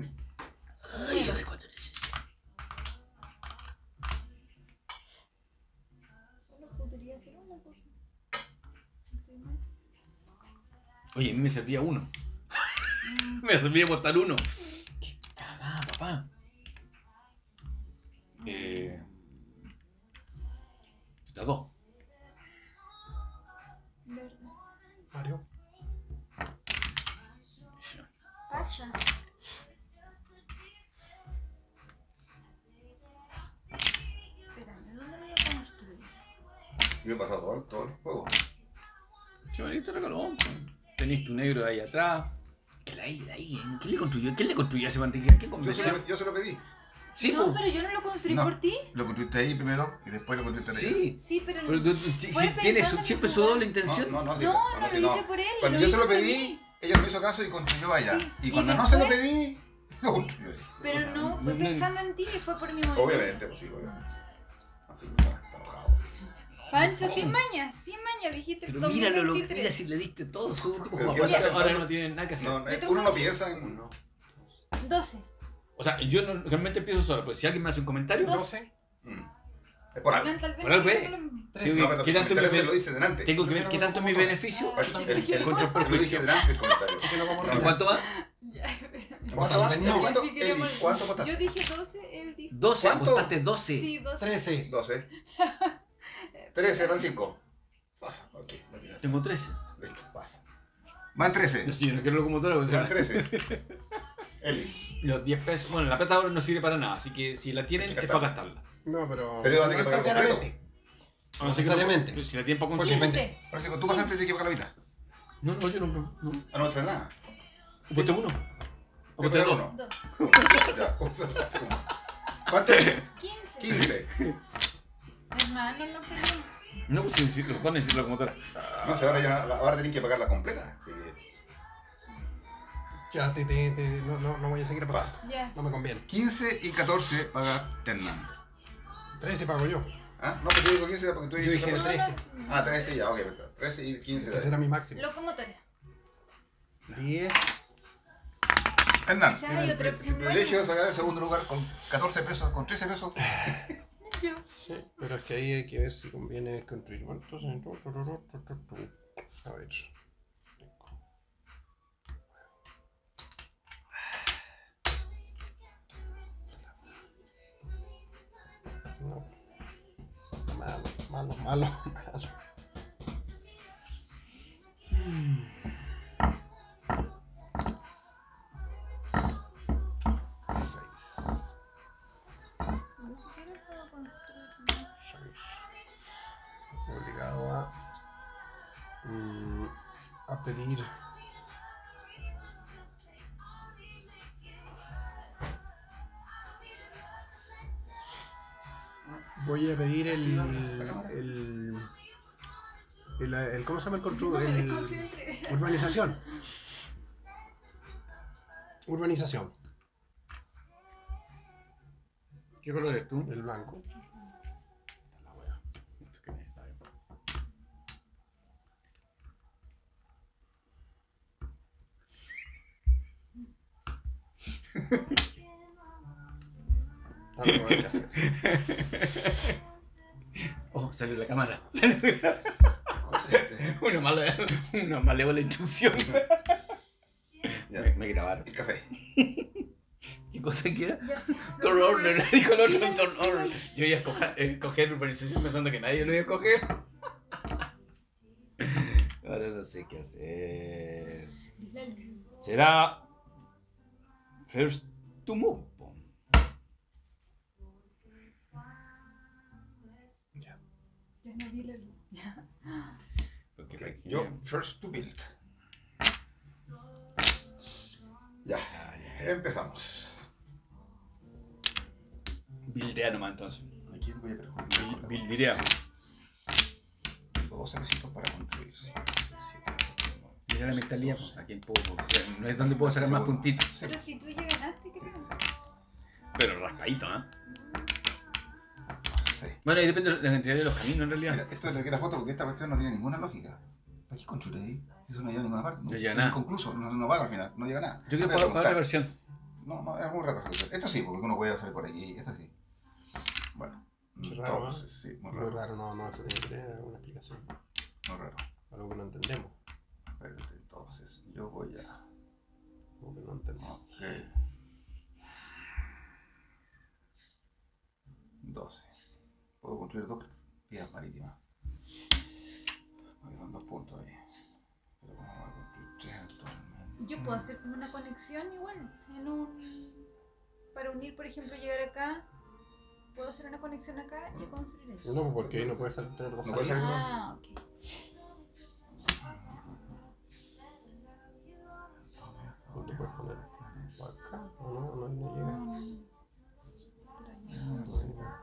Solo podría hacer una cosa. Estoy mal. Oye, a mí me servía 1. Me servía botar 1. Qué cagada, papá. Está 2. Verdad. Mario. Pasa. Espérame, ¿dónde voy a construir? Yo he pasado todo el juego. Chavalito regalón. Tenés tu negro ahí atrás. ¿Qué ahí? ¿Quién le construyó? ¿Quién le construyó a ese Manrique? ¿Qué convenció? Yo se lo pedí. Sí, No, po. pero yo no lo construí No, por ti. Lo construiste ahí primero y después lo construiste ahí. Sí. Sí, pero Pero no. sí, Fue tiene pensando en siempre mi su jugada. doble intención. No, No, sí, no sí, lo hice por él. Cuando lo yo se hice lo por pedí, mí. ella me hizo caso y construyó allá. Sí, Y y cuando no se lo después- pedí, lo construyó ahí. Pero no, fue No, pensando en ti y fue por mi movimiento. Obviamente, pues sí, obviamente. Así que está enojado. Pancho, sin maña, dijiste Pero míralo, mira 2023. si le diste todo su tipo Pero como ¿qué vas a ahora pensar? no tiene nada que hacer. No, Me toca uno a no mí. piensa en. 12. O sea, yo no, realmente empiezo solo, pero si alguien me hace un comentario, 12. Mm. Es por algo. Hernán, tal vez Por algo, no ¿eh? piensa lo mismo. No, pero ¿Qué tanto el comentario me- se lo dice delante. Tengo que ver qué tanto es mi beneficio. Se lo dije delante el comentario. Así que no vamos a ¿En cuánto va? Ya, espérame. ¿Cuánto va? Tal vez no. ¿Cuánto? Sí, queríamos- Eli, ¿cuánto votaste? Yo dije 12, él dijo. 12, ¿Cuánto? apostaste 12. Sí, 12. 13. 12. 13, van 5. Pasa, ok. No tiene- Tengo 13. Listo, pasa. Van 13. Sí, no quiero locomotora. porque Van 13. Eli. Los 10 pesos. Bueno, la plata ahora no sirve para nada, así que si la tienen Hay que es para gastarla. No, pero. Pero iba a tener que pagar necesariamente. No sé Necesariamente. que no- si la tienen para Porque consumir. 15. Francisco, tú pasaste, tienes que pagar la mitad. No, no, yo no. Ah, no haces nada. Aposté uno. Te Aposté pagar dos. uno. 2. Ya, ¿cuánto? 15. 15. Hermano, no peleemos. No, pues si los dos necesitan locomotora. No sé, ahora tienen que pagarla completa. Sí. Ya, no voy a seguir apostando. Ya. No me conviene. 15 y 14 paga Hernán. 13 pago yo. ¿Ah? No, pero yo digo 15 porque tú Yo dices dije 14. 13. Ah, 13 ya, ok. 13 y 15. Ese era mi máximo. Locomotora. 10. Hernán, Quizás tiene hay el otra opción privilegio de buena. sacar el segundo lugar con 14 pesos, con 13 pesos. Yo. Sí, pero es que ahí hay que ver si conviene construir. Bueno, entonces. A ver. No. Malo. Seis. Ni siquiera puedo construir. 6. Obligado a pedir. Voy a pedir el ¿cómo se llama el control? Me concentré. Urbanización. Urbanización. ¿Qué color eres tú? El blanco. Algo hay que hacer. Oh, salió la cámara. Cosa este. Una malévola intrusión. Ya. Me grabaron. El café. ¿Qué cosa queda? Ya sé. Turn order, dijo el otro Iba a turn decir order. Yo iba a escoger urbanización pensando que nadie lo iba a escoger. Ahora no sé qué hacer. Será first to move. po. Ya no vi la luz. Ya. Porque Ok, aquí- yo, first to build. Ya, empezamos. Bildea nomás entonces. ¿A quién voy a perjudicar? Bildirea. Tengo 12 pesitos para construir. Sí, Mira la mentalidad. ¿A quién puedo? No es donde puedo sacar más puntitos. Pero si tú ya ganaste, creo. Pero raspadito, ¿ah? Sí. Bueno, ahí depende de la cantidad de los caminos en realidad. Mira, esto es de la foto porque esta cuestión no tiene ninguna lógica. ¿Para qué construir ahí? Eso no llega a ninguna parte. No llega es nada. inconcluso, no va al final, no llega a nada. Yo quiero Voy a pagar otra preguntar. versión. No, es muy raro. Esto sí, porque uno puede hacer por aquí. Esto sí. Bueno. Qué raro, ¿no? Entonces, sí, muy Muy raro. raro, no, eso tiene que tener alguna explicación. Muy raro. Algo que no entendemos. Espérate, entonces, yo voy a... Algo que no entendemos. Ok. 12. Puedo construir 2 vías marítimas. Porque son 2 puntos ahí. Pero como voy a construir 3 actualmente. Yo puedo hacer como una conexión igual. Para unir, por ejemplo, llegar acá. Puedo hacer una conexión acá y construir eso. No, porque ahí no puede salir tener dos No puede salidas. salir. Ah, ok. No te puedes poner acá. No llega. No llega.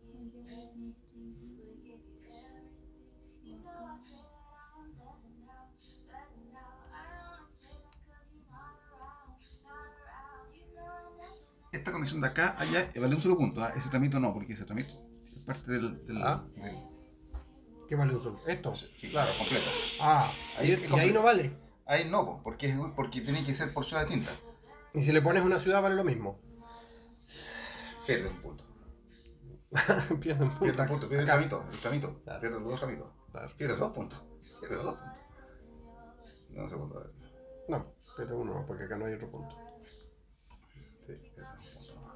Esta conexión de acá a allá vale un solo punto. Ese tramito no, porque ese tramito es parte del Ah. ¿Qué vale un solo? Esto. sí, claro, completo. Ah, Ahí y es ahí completo. no vale. Ahí no, po, porque tiene que ser por ciudad distinta. Y si le pones una ciudad vale lo mismo. Pierde un punto. Pierden puntos. Pierdes puntos, pierdes Acá. el tramito. Claro. Pierdes los 2 tramitos. Claro. Pierdes 2 puntos. Pierdes 2 puntos. No, un segundo, a ver. No, pierde uno más porque acá no hay otro punto. Sí, pierdes un punto nomás.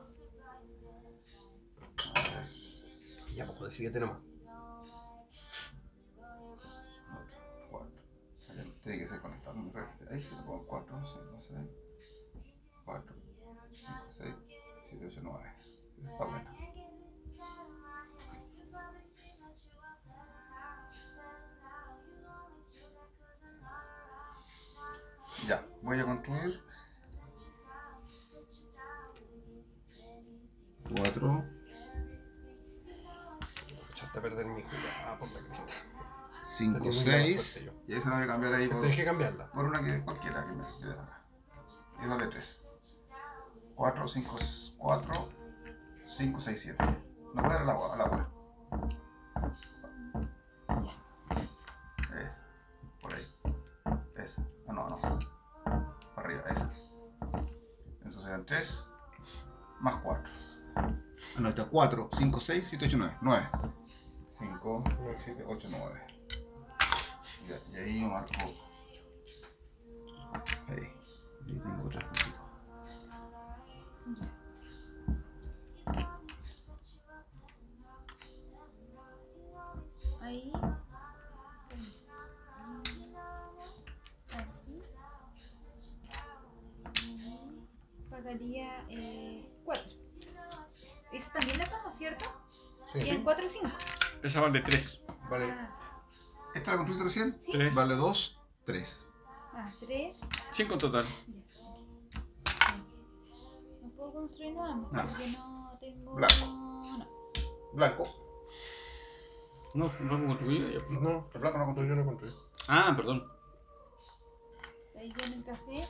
A ver. Ya, pues decídete nomás. 4. Tiene que ser conectado. Me parece. Ahí se lo pongo 4, 5, 6, 4, 5, 6, 7, 8, 9. Eso está bueno. Ya, voy a construir 4, Echaste a perder mi jugada por la cresta. 5, Tenía muy mala 6. suerte yo. Y eso lo voy a cambiar ahí Te por, dejé cambiarla. por una que cualquiera que me dé acá. Y vale 3. 4, 5, 4, 5, 6, 7. No voy a dar al agua, al agua. Eso. Por ahí. Eso. No, no. Para arriba, eso. Eso sean 3 más 4. No, está 4, 5, 6, 7, 8, 9. 9. 5, 7, 8, 9. Ya, y ahí yo marco. Ahí. Ahí tengo 3 puntitos. Ahí. Aquí. Pagaría 4. Esa también la pago, ¿cierto? Sí, Y en 4 o 5. Esa vale 3. Vale. ¿Esta la construiste recién? Sí. 3. Vale 2, 3. 3. 5 en total. No puedo construir nada más No. porque no tengo. Blanco. No. Blanco. No, no hemos construido ya. No, El blanco no construye. yo no construí. Ah, perdón. Ahí viene el café.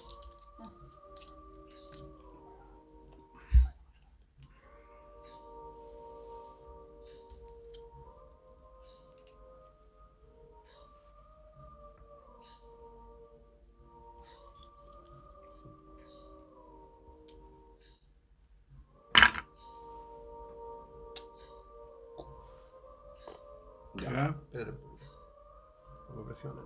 Ya. Espérate un poquito. No me presionen.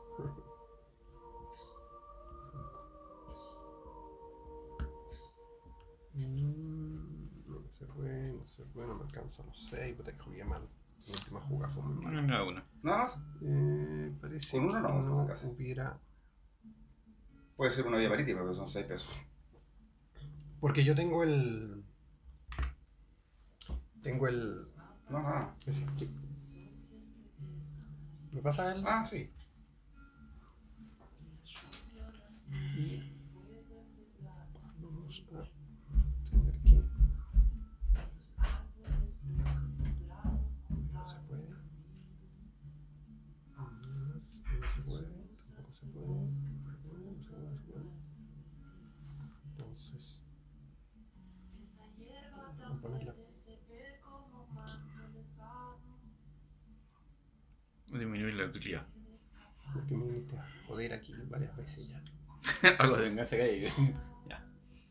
No se puede, no me alcanza los 6, puta que jugué mal. La última jugada fue muy mala. Una. Nada más. Parece Con uno no, que no no casi. hubiera. Puede ser una vía marítima, pero son 6 pesos. Porque yo tengo el. Tengo el. No, nada. Ese. ¿Me pasa el? Ah, sí. Y vamos a tener que. No se puede. No se puede. Tampoco se puede. No se puede. Entonces. Vamos a ponerla aquí. Disminuir la utilidad. Porque me viniste a joder aquí varias veces ya. Algo de venganza que hay. Ya.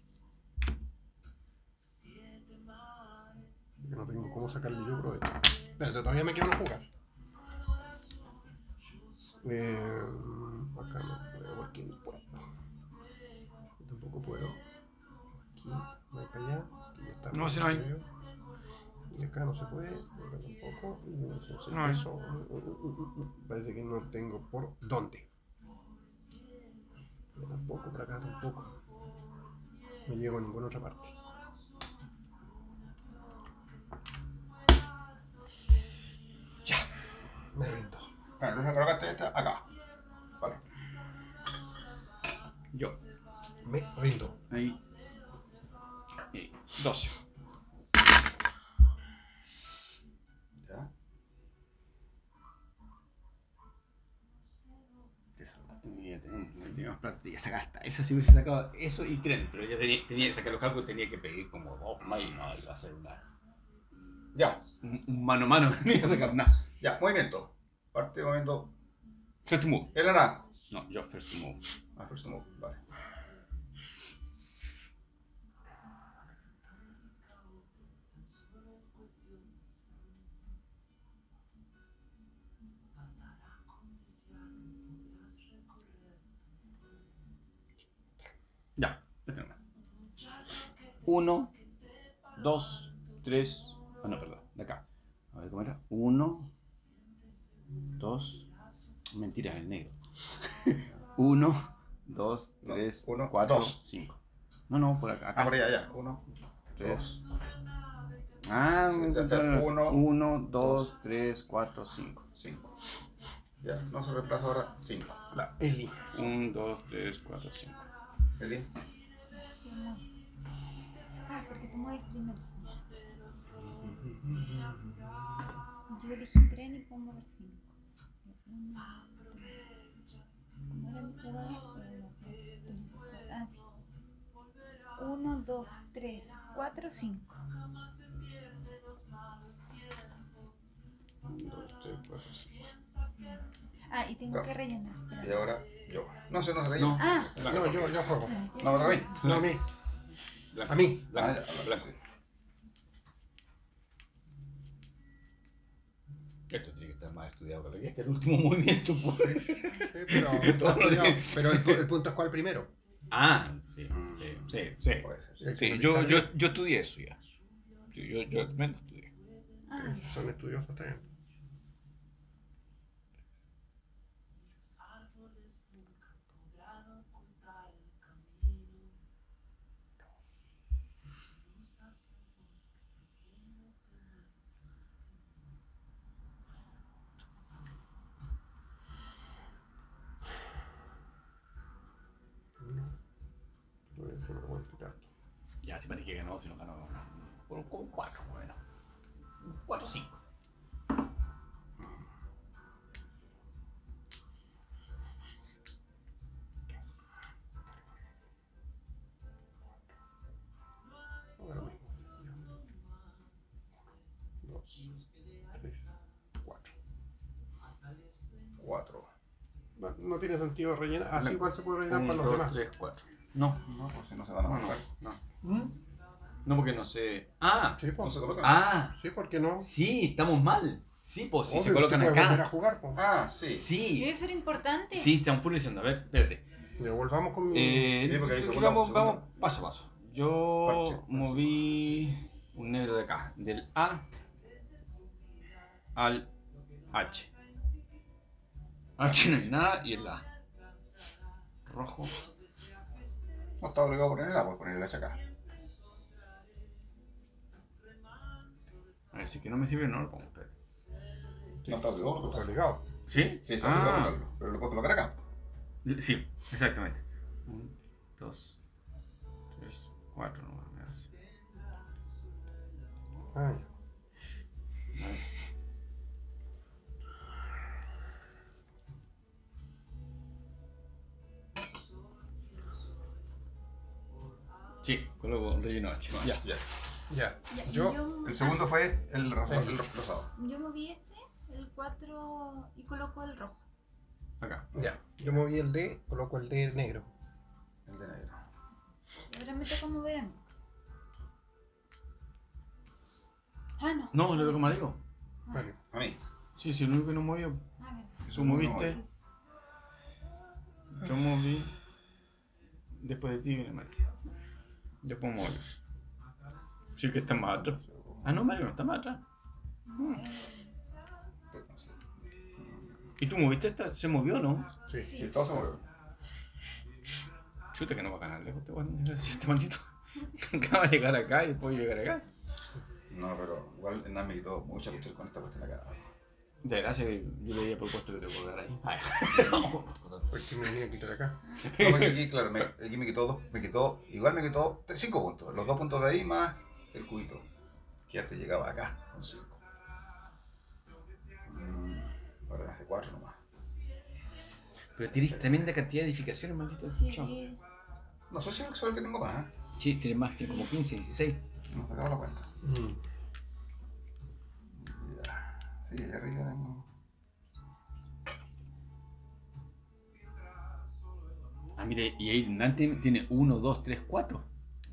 Porque no tengo cómo sacarle yo provecho. Espérate, todavía me quiero una jugar. Acá no puedo porque no puedo. Tampoco puedo. Aquí, no hay para allá. Aquí está. No, si no hay. Y acá no se puede. Acá tampoco. Entonces, No hay. eso. Parece que no tengo por dónde. Yo tampoco, por acá tampoco. No llego a ninguna otra parte. Ya, me rindo. Bueno, entonces colocaste esta acá. Vale. Yo. Me rindo. Ahí. Y 12. Ya. Te salvaste mi vida, tenía más plata, tenía que sacar hasta esa si hubiese sacado eso y tren, pero ya tenía que sacar los cálculos, tenía que pedir como 2 más y no iba a ser Ya. un mano a mano, no iba a sacar nada. Ya. Movimiento. Parte de movimiento. First move. El naranjo. No, yo first move. Ah, first move. Vale. 1, 2, 3. Ah, no, perdón, de acá. A ver cómo era. 1, 2. Mentira, el negro. 1, 2, 3, uno, 4, dos. 5. No, por acá. Ah, por allá, ya. 1, 3. Ah, Sí, me ya, encontraron. uno, 1, 2, 3, 4, 5. 5. Ya, no se reemplaza ahora 5. La Eli. 1, 2, 3, 4, 5. Eli. Ah, porque tú mueves primero. Yo elegí tren y puedo mover 5. ¿Cómo era mi jugada? Ah, sí. 1, 2, 3, 4, 5. 1, 2, 3, 4, 5. Ah, y tengo que rellenar. Y Espera. ahora yo. No se nos rellena. No. Ah, No, yo juego. No, me toca a mí. No, a mí. Blanco. A mí. Ah, ya, Blanco. Esto tiene que estar más estudiado que lo que este es el último movimiento. Pues. Sí, pero el punto es cuál primero. Ah, sí, sí. Puede ser. Sí, yo estudié eso ya. Sí, yo me lo estudié. ah. Son estudiosos también. Ya, si parece que ganó, si no ganó. Por un 4, bueno. 4, 5. Ahora mismo. 2, 3, 4. 4. No tiene sentido rellenar. Así igual se puede rellenar para los 2, demás. 3, 4. No, No, pues si no se van a marcar. no. No, porque no sé. Ah, Sí, No pues. se colocan. ah, Sí, ¿por qué no? sí, estamos mal. Sí, pues si Obvio, se colocan usted puede volver a acá. jugar, pues. Ah, sí. Sí, Debe ser importante. sí, estamos publicando. A ver, espérate. Pero volvamos con mi. Sí, porque ahí Vamos, tocamos, vamos paso a paso. Yo Parche, moví un negro de acá, del A al H. H no hay nada y el A. Rojo. No está obligado a poner el A, puedes poner el H acá. A ver, si que no me sirve, no lo pongo. Espérate. No está obligado a Está colocarlo. obligado. ¿Sí? Sí, está obligado a colocarlo. Pero lo puedes colocar acá. Sí, exactamente. 1, 2, 3, 4 nomás. Ah, A ver. Sí, coloco relleno H. Ya. Ya. ya. Ya, y Yo. El segundo fue el rosado. Yo moví este, el 4, y coloco el rojo. Acá. Ya. Yo moví el D, coloco el D negro. El de negro. Y ahora me toca mover a mí. Ah, no. No, le toca amarillo. Vale. A mí. Sí, sí, lo único que no movió. Ah, verdad. Tú moviste. Yo moví. Después de ti viene Mario. Después Mario. Sí que está más atrás. Ah, no, Mario no está más atrás. ¿Y tú moviste esta? ¿Se movió o no? Sí. Sí, todo se mueve. Chuta que no va a ganar lejos este maldito. Acaba de llegar acá y después llegar acá. No, pero igual Hernán me quitó mucha cuestión con esta cuestión acá. De gracia que yo le había propuesto que te puedo dar ahí. Ah, ¿Por qué me venía a quitar acá? No, porque aquí, claro, aquí me quitó igual me quitó 5 puntos. Los 2 puntos de ahí más el cubito. Que ya te llegaba acá con 5. Ahora me hace 4 nomás. Pero tienes tremenda cantidad de edificaciones, maldito. Chao. Sí. No sé si soy el que tengo más, ¿eh? Sí, tienes más, tienes como 15, 16. No sacaba la cuenta. Mm. Ya. Sí, allá arriba tengo. Ah, mire, y ahí delante tiene 1, 2, 3, 4.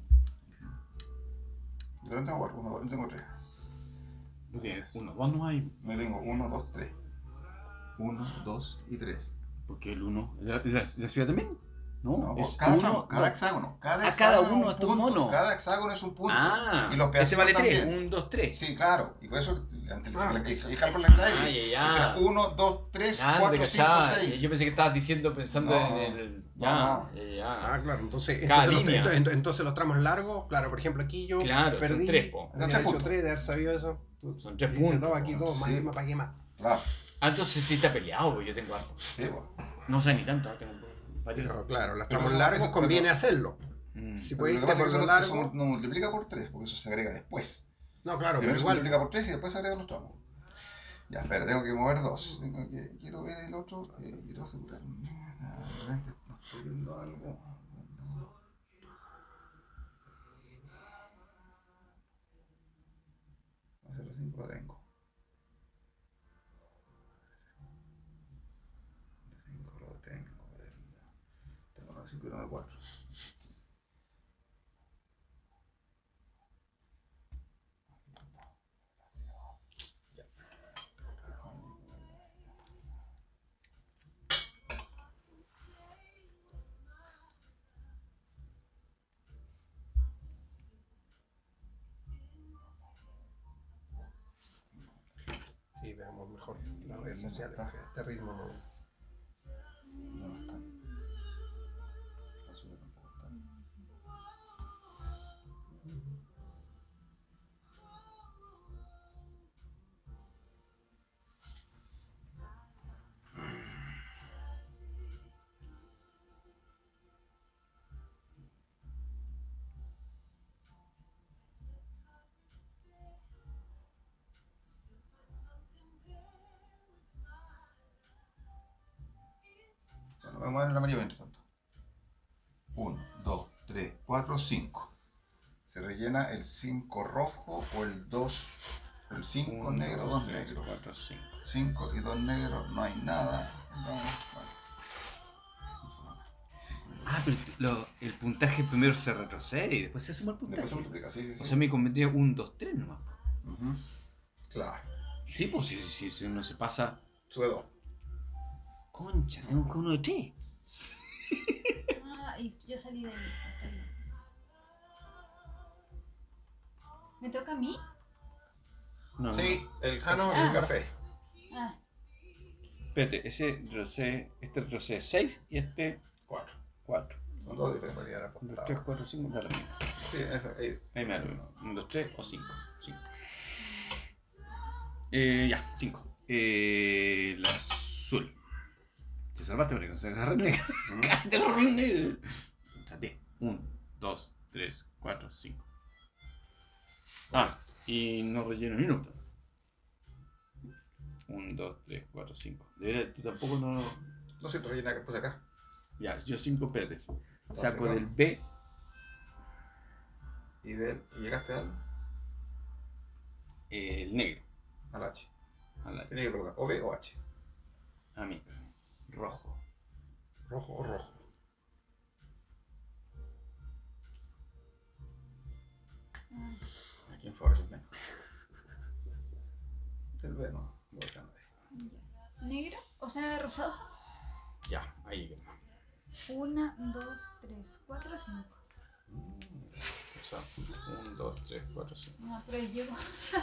Yo no tengo 4, 1, 2, no tengo 3. No tienes 1, 2 no hay. No tengo 1, 2, 3. 1, 2 y 3. Porque el 1. ¿La ciudad también? No, No, es cada uno, tramo, cada no. hexágono. Cada A hexágono cada es uno un estos punto, monos. Cada hexágono es un punto. Ah, y los este pedacitos vale 3, también. 1, 2, 3. Sí, claro. Y por eso el cálculo Ah, en la X. ya, ya. 1, 2, 3, Ah, no te 4, 5, cachaba. 6. Yo pensé que estabas diciendo pensando No, en el. no, Ya, no. ya. Ah, claro, entonces, Cada entonces, línea. entonces los tramos largos, claro, por ejemplo aquí yo Claro, son perdí, tres, po. había Son tres hecho puntos. 3 de haber sabido eso. Son 3 Dice puntos. dos, aquí 2, Sí. más encima para qué más. Claro. Ah, entonces sí te ha peleado, pues yo tengo harto. Sí, pues. No sé ni tanto, tengo varios. Pero claro, los Pero tramos eso- largos eso- conviene pero- hacerlo. Mm. Si Pero puedes lo que irte pasa por es que lo eso largo. no multiplica por 3, porque eso se agrega después. No, claro, Primero pero se igual. multiplica por 3 y después se agregan los tramos. Ya, espera, tengo que mover 2. Quiero ver el otro. Quiero asegurarme. De repente no estoy viendo algo. A 0,5 lo tengo. 5 lo tengo. Tengo 9,5 y 9,4. Sí, veamos mejor las redes sociales, porque este ritmo no. No está. Azul tampoco está. Bueno, voy a mover el amarillo mientras tanto. 1, 2, 3, 4, 5. Se rellena el 5 rojo o el 2, el 5 negro, 2 negro. 4, 5. 5 y 2 negros, no hay nada. Vamos, vale. Ah, pero el puntaje primero se retrocede y después se suma el puntaje. Después se multiplica, sí, sí, sí. O sea, me convendría 1, 2, 3 nomás. Ujú. Claro. Sí, pues si uno se pasa. Sube 2. Concha, tengo que uno de 3. Ah, y yo salí de ahí. Está bien. ¿Me toca a mí? No, Sí, El no, el café. Ah, Espérate, este retrocede 6 y este 4. 4. Son dos diferencias. podría haber 1, 2, apostado. 3, 4, 5, da lo mismo. Sí, eso, ahí. Ahí me da lo mismo. 1, 2, 3 o 5. 5. Ya, 5. El azul. Te salvaste porque no se agarra el negro. Casi te agarró el negro. O sea, 10. 1, 2, 3, 4, 5. Ah, y no relleno ni uno. 1, 2, 3, 4, 5. De verdad, tú tampoco no. No sé, te rellena que puse acá. Ya, yo 5 espérate. Saco Vale, del B Y llegaste el negro. al H. A la Tienes que colocar o B o H. a mí. Rojo. Rojo o rojo. ¿A quién favorece el B? El B no. Voy a cambiar. ¿negro? O sea, rosado. Ya, ahí. 1, 2, 3, 4, 5. O sea, 1, 2, 3, 4, 5. No, pero llego.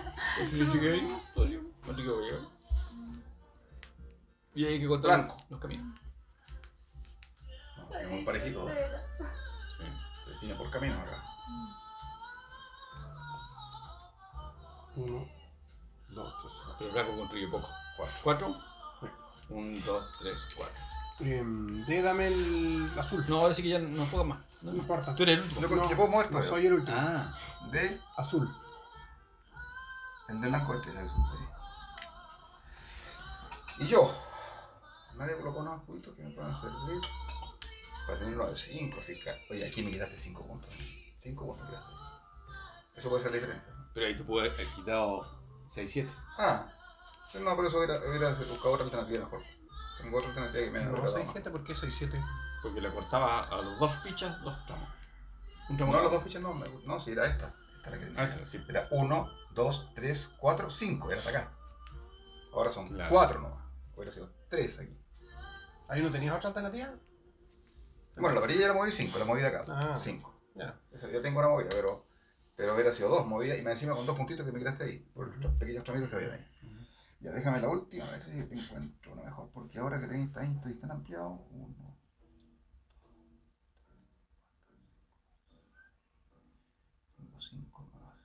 Y hay que contar Blanco. los caminos. No, tenemos un parejito. Sí. Se define por caminos acá. 1, 2, 3, Pero el blanco construye poco. 4. 4. 1, 2, 3, 4. 4. Dame el azul. No, ahora sí que ya no juega más. No me importa. Tú eres el último. Yo puedo mover No todavía. soy el último. Ah, De Azul. el de blanco este. Y yo. Nadie colocó unos puntos que me puedan servir para tenerlo al 5. Oye, aquí me quitaste 5 puntos. 5 puntos quitaste. Eso puede ser la diferencia. pero ahí te puedo haber quitado 6, 7. Ah, no, pero eso hubiera buscado otra alternativa mejor. Tengo otra alternativa que me No, hubiera dado 6, más. 7, ¿por qué 6, 7? Porque le cortaba a los 2 fichas 2 tramos. Un tramo No, cada los uno. dos fichas no, no, sí, era esta. Esta era la que tenía. Ah, esa, sí. Era 1, 2, 3, 4, 5, era hasta acá. Ahora son Claro. 4 nomás. Hubiera sido 3 aquí. ¿Ahí no tenías otra alternativa? Bueno, la varilla ya la moví 5, la moví de acá. Ah. 5. Ya. Ya tengo una movida, pero hubiera sido 2 movidas y más encima con 2 puntitos que me quedaste ahí, por los pequeños tramitos que había ahí. Ya déjame la última, a ver si encuentro una mejor, porque ahora que tenéis tan ampliado, 1, 5 más.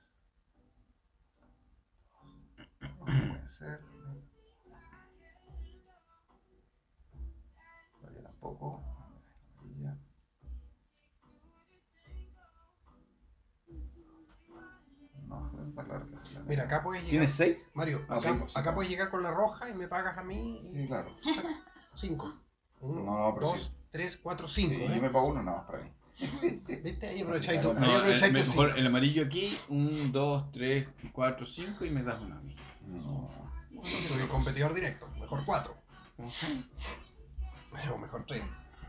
No puede ser. Todavía tampoco. Ya. No, es más larga. Mira, acá puedes llegar. ¿Tienes 6? Mario, No, acá, cinco. acá puedes llegar con la roja y me pagas a mí Sí, claro. 5. No, pero 2, sí. 3, 4, 5. Sí, yo me pago uno nada más para mí. ¿Viste? Ahí aprovecháis tú. No, Ahí aprovecháis tú. mejor 5. el amarillo aquí, 1, 2, 3, 4, 5 y me das una a mí. No. Soy el competidor directo. Mejor 4. O mejor 3.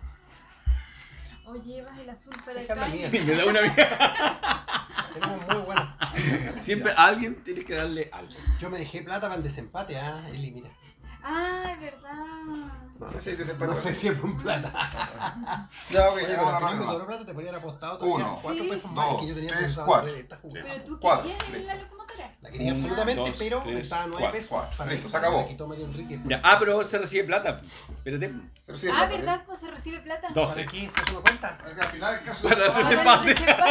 O llevas el azul para Deja acá. la mía. Me da una a mí. Tenemos muy buena. Siempre alguien tiene que darle algo. Yo me dejé plata para el desempate, Eli, mira. Ah, es verdad. No, Sí, sí, sí, sí, no sé si es un plata. Ya, ok, Oye, ya pero vamos al a final me la sobró plata, te podrían apostado todavía 1, 4 Sí. pesos más dos, que yo tenía tres, pensado cuatro. hacer esta jugada. Pero tú Cuatro, querías listo. la locomotora. La quería Un, absolutamente, dos, pero tres, estaba a 9 cuatro. pesos. Cuatro. Para Listo, que se acabó. la quitó Mario Enrique. Ya, pero se recibe plata. Espérate. Pero sí, Ah, ¿verdad? Pues se recibe plata. 12. ¿Para qué? ¿Se hace una cuenta? Al final, el caso Para el Ahora el desempate.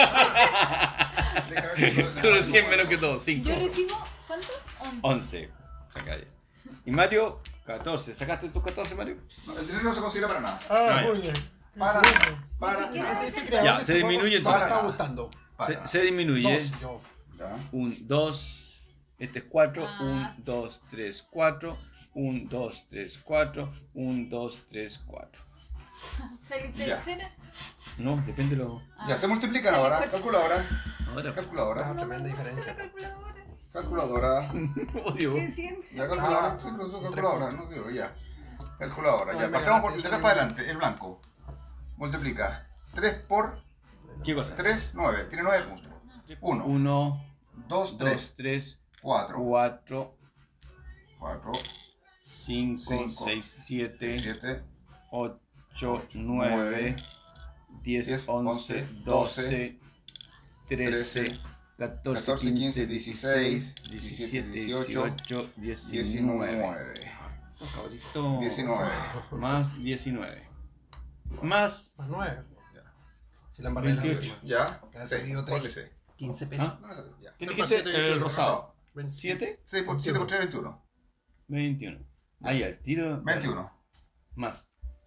desempate. Tú recibes menos que todo. 5. Yo recibo, ¿cuánto? 11. 11. Saca ya. Y Mario, 14. ¿Sacaste tus 14, Mario? No, el dinero no se considera para nada. Ah, muy bien. Para Ni siquiera nada. Este Ya, se disminuye ¿Cuánto entonces. está gustando? Para Se disminuye. 2, yo. Ya. 1, 2. Este es 4. Ah. 1, 2, 3, 4. 1, 2, 3, 4. 1, 2, 3, 4. ¿Saliste Ya. de cena? No, depende de lo. Ya, se multiplican ahora. Calculadora. Ahora. Calculadora. No, tremenda me gusta diferencia. la calculadora. Calculadora. Odio. Que siempre. Ya calculadora. Ah, Sí, pero calculadora. No digo, ya. Calculadora. Ay, Ya. me Partamos por ganaste, el yo 3 para también. adelante. El blanco. Multiplica. 3 por ¿Qué cosa? 3, 9. Tiene 9 puntos. 1, 1, 2, 2, 3, 3, 4, 4, 4, 5, Cinco, 6, 7, 7, 8, 9, 10, 10, 11, 12, 13, 14, 15, 16, 17, 18, 19. 19. Cabrito. 19. Más 19. Más Más 9. Si la embarré en la 28. última. Ya. Te has 6. pedido Ponle tres. 6. 15 pesos. ¿Ah? No, no, ya. ¿Qué dijiste? El rosado. 7. 7 por 3, 21. 21. Ahí al tiro. 21. Más.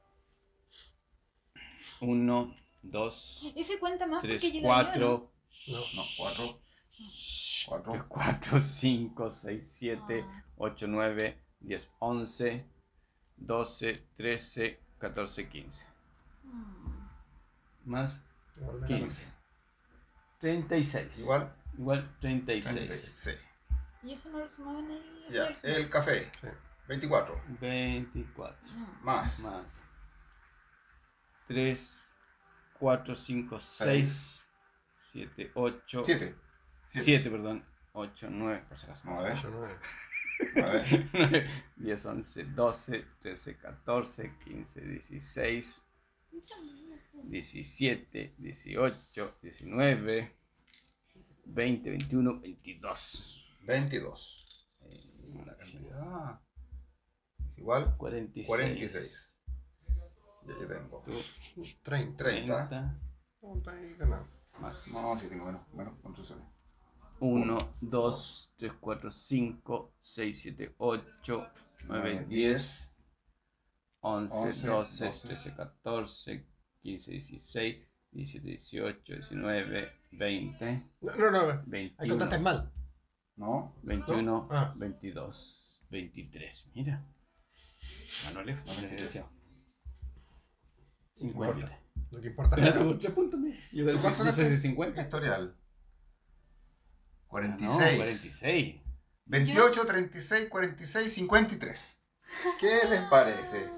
1, 2, Ese cuenta más 3, porque yo la mío, 4. No, 4. 4. 4, 5, 6, 7, 8, 9, 10, 11, 12, 13, 14, 15. Más 15. 36. Igual. Igual 36. 36. ¿no? ¿Y eso no lo sumaban ahí? Eso Ya. lo sumaban. El café. Sí. 24. 24. Más. Más 3, 4, 5, 6, 7, 8. 7. 7, perdón. 8, 9, por si acaso. 9. 9. 9. 10, 11, 12, 13, 14, 15, 16, 17, 18, 19, 20, 21, 22. 22. La cantidad es igual. 46. 46. Ya yo tengo. Tú, 30. 30. 30. Está ahí ganado. Más No, sí tengo menos construcciones. 1, 2, 3, 4, 5, 6, 7, 8, 9, 10, 11, 11, 12, 12, 13, 14, 15, 16, 17, 18, 19, 20, No. Ahí contaste 21, mal. ¿No? 21, No. Ah. 22, 23. Mira. Ganó lejos. No, 23. 50. Lo que importa Pero es tengo 3 puntos. Yo ¿Tú cuánto sacaste? 50. Historial. No, 46. 46. 28, 36, 46, 53. ¿Qué les parece?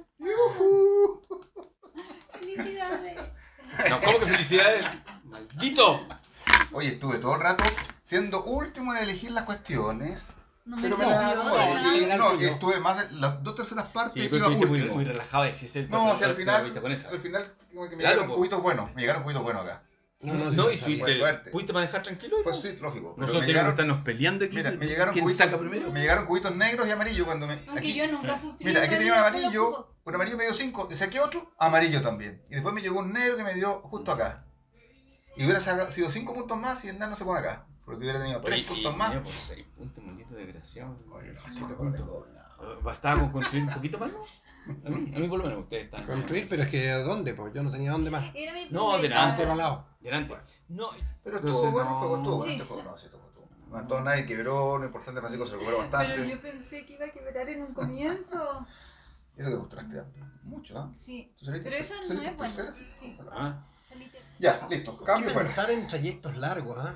Felicidades. No, ¿cómo que felicidades? ¡Maldito! Oye, estuve todo el rato siendo último en elegir las cuestiones No me Pero me sirvió la de acomodé. nada. No, y estuve más de las 2/3 partes Sí, iba pero estuviste muy, último. muy relajado ese es el No, o sea, al te final, viste con esa. como que me Claro, llegaron po. cubitos buenos. Me llegaron cubitos buenos acá. No, No, sí y se fuiste, Fue suerte. ¿pudiste manejar tranquilo? Fue sí, lógico. Pero Nosotros me tenemos que llegaron, estarnos peleando aquí. mira, me llegaron ¿Quién cubitos, saca primero? me llegaron cubitos negros y amarillos cuando me. Aunque Aquí, yo nunca sufrí. mira, aquí en tenía un realidad con los amarillo, cubos. un amarillo me dio 5, y saqué otro amarillo también. Y después me llegó un negro que me dio justo acá. Y hubiera sido 5 puntos más y el nano se pone acá. Porque hubiera tenido 3 puntos más. Mira, por 6 puntos, maldito desgraciado. Oye, no, sí te acuerdas de todo, no. ¿Bastaba con construir un poquito más? ¿No? A mí por lo menos ustedes están. Construir, pero es que ¿dónde? Pues yo no tenía dónde más. Era mi No, primera- delante, Por al lado. Delante. No, Pero entonces estuvo bueno el no- juego, estuvo bueno Sí. este juego. No, sí, estuvo bueno. No, entonces nadie quebró, lo importante Francisco se recuperó Pero bastante. yo pensé que iba a quebrar en un comienzo. Eso que frustraste mucho, ¿ah? Sí. ¿Tú saliste- Pero eso tú no saliste es bueno. tercera? Sí. Ah, Saliste- Ya, listo, Hay cambio que fuera. pensar en trayectos largos, ¿ah?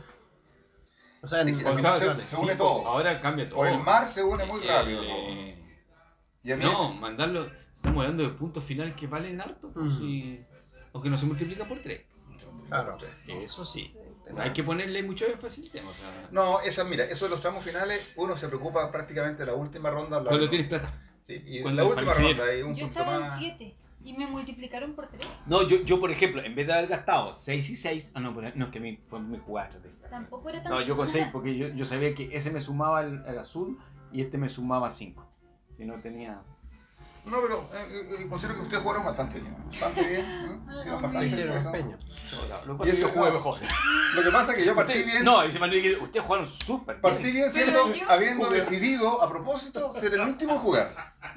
O sea, en Es que o sea, se une todo. Ahora cambia todo. O el mar se une muy rápido. Eh, Y a mí No, mandarlo. Estamos hablando de puntos finales que valen harto. Pues, sí. Aunque no se multiplica por 3. Claro. Eso sí. Hay que ponerle mucho énfasis al tema. O sea, No, mira, eso de los tramos finales, uno se preocupa prácticamente de la última ronda. cuando tienes plata. Sí, y en cuando la es última para ronda hay un Yo punto estaba en más. 7 y me multiplicaron por 3. No, yo por ejemplo, en vez de haber gastado 6 y 6, no, es que a mí fue mi jugada estratégica. Tampoco era tan. No, yo con 6 porque yo sabía que ese me sumaba al azul y este me sumaba 5. Si no tenía. No, pero considero que ustedes jugaron bastante bien. Bastante bien. ¿no? Hicieron Le bastante hicieron bien. empeño. Lo Y que pasa es que eso yo jugué no. mejor. Lo que pasa es que yo partí bien. No, dice Manuel que ustedes jugaron súper bien. Partí bien siendo, Pero yo habiendo jugué. decidido a propósito ser el último en jugar.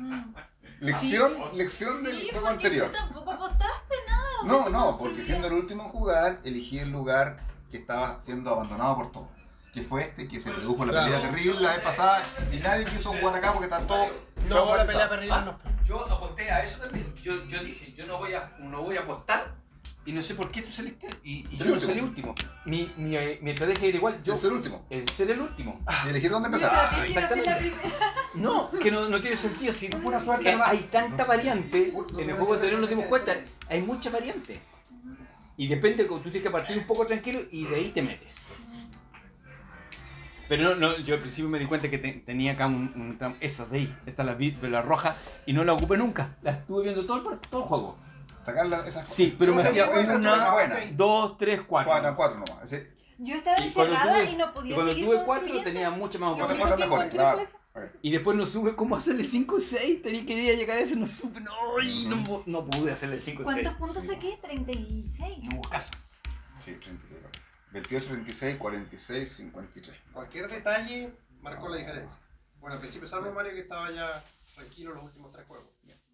Lección del Sí, juego porque anterior. tú tampoco apostaste nada. o sea, No, tú no, porque construías. siendo el último en jugar, elegí el lugar que estaba siendo abandonado por todos. Que fue este, que se produjo la Claro. pelea terrible la vez pasada y nadie quiso jugar acá porque están todos. No, la pelea traumatizados. perdida no fue. Yo aposté a eso también. Yo dije, yo no voy a apostar. Y no sé por qué tú saliste. Y Ser yo último. salí último. Mi estrategia era igual. Yo, Yo ser el último. el ser el último. Y elegir dónde Mi empezar. estrategia era ser la exactamente. primera. No, que no tiene sentido. Si Pura suerte nomás. hay tanta variante. En el juego anterior nos dimos cuenta. Hay mucha variante. Y depende, tú tienes que partir un poco tranquilo y de ahí te metes. Pero no, yo al principio me di cuenta que tenía acá un tramo. Esas de ahí, esta la roja, y no la ocupé nunca. La estuve viendo todo el juego. Sacar esas cosas. Sí, pero me hacía una, buena. 2, 3, 4. Cuatro nomás. Ese- Yo estaba Y cuando encerrada tuve, y no podía y cuando seguir tuve 4 construyendo. tenía mucha más Lo Cuatro único cuatro que mejores, encontré claro. fue eso. Y después no supe cómo hacerle 5 6. Quería llegar a ese, no supe. No pude hacerle 5 6. ¿Cuántos puntos saqué? 36. No hubo caso. Sí, 36 parece. 28, 36, 46, 53. Cualquier detalle marcó la diferencia. Bueno, al principio salvo Mario que estaba ya tranquilo los últimos 3 juegos.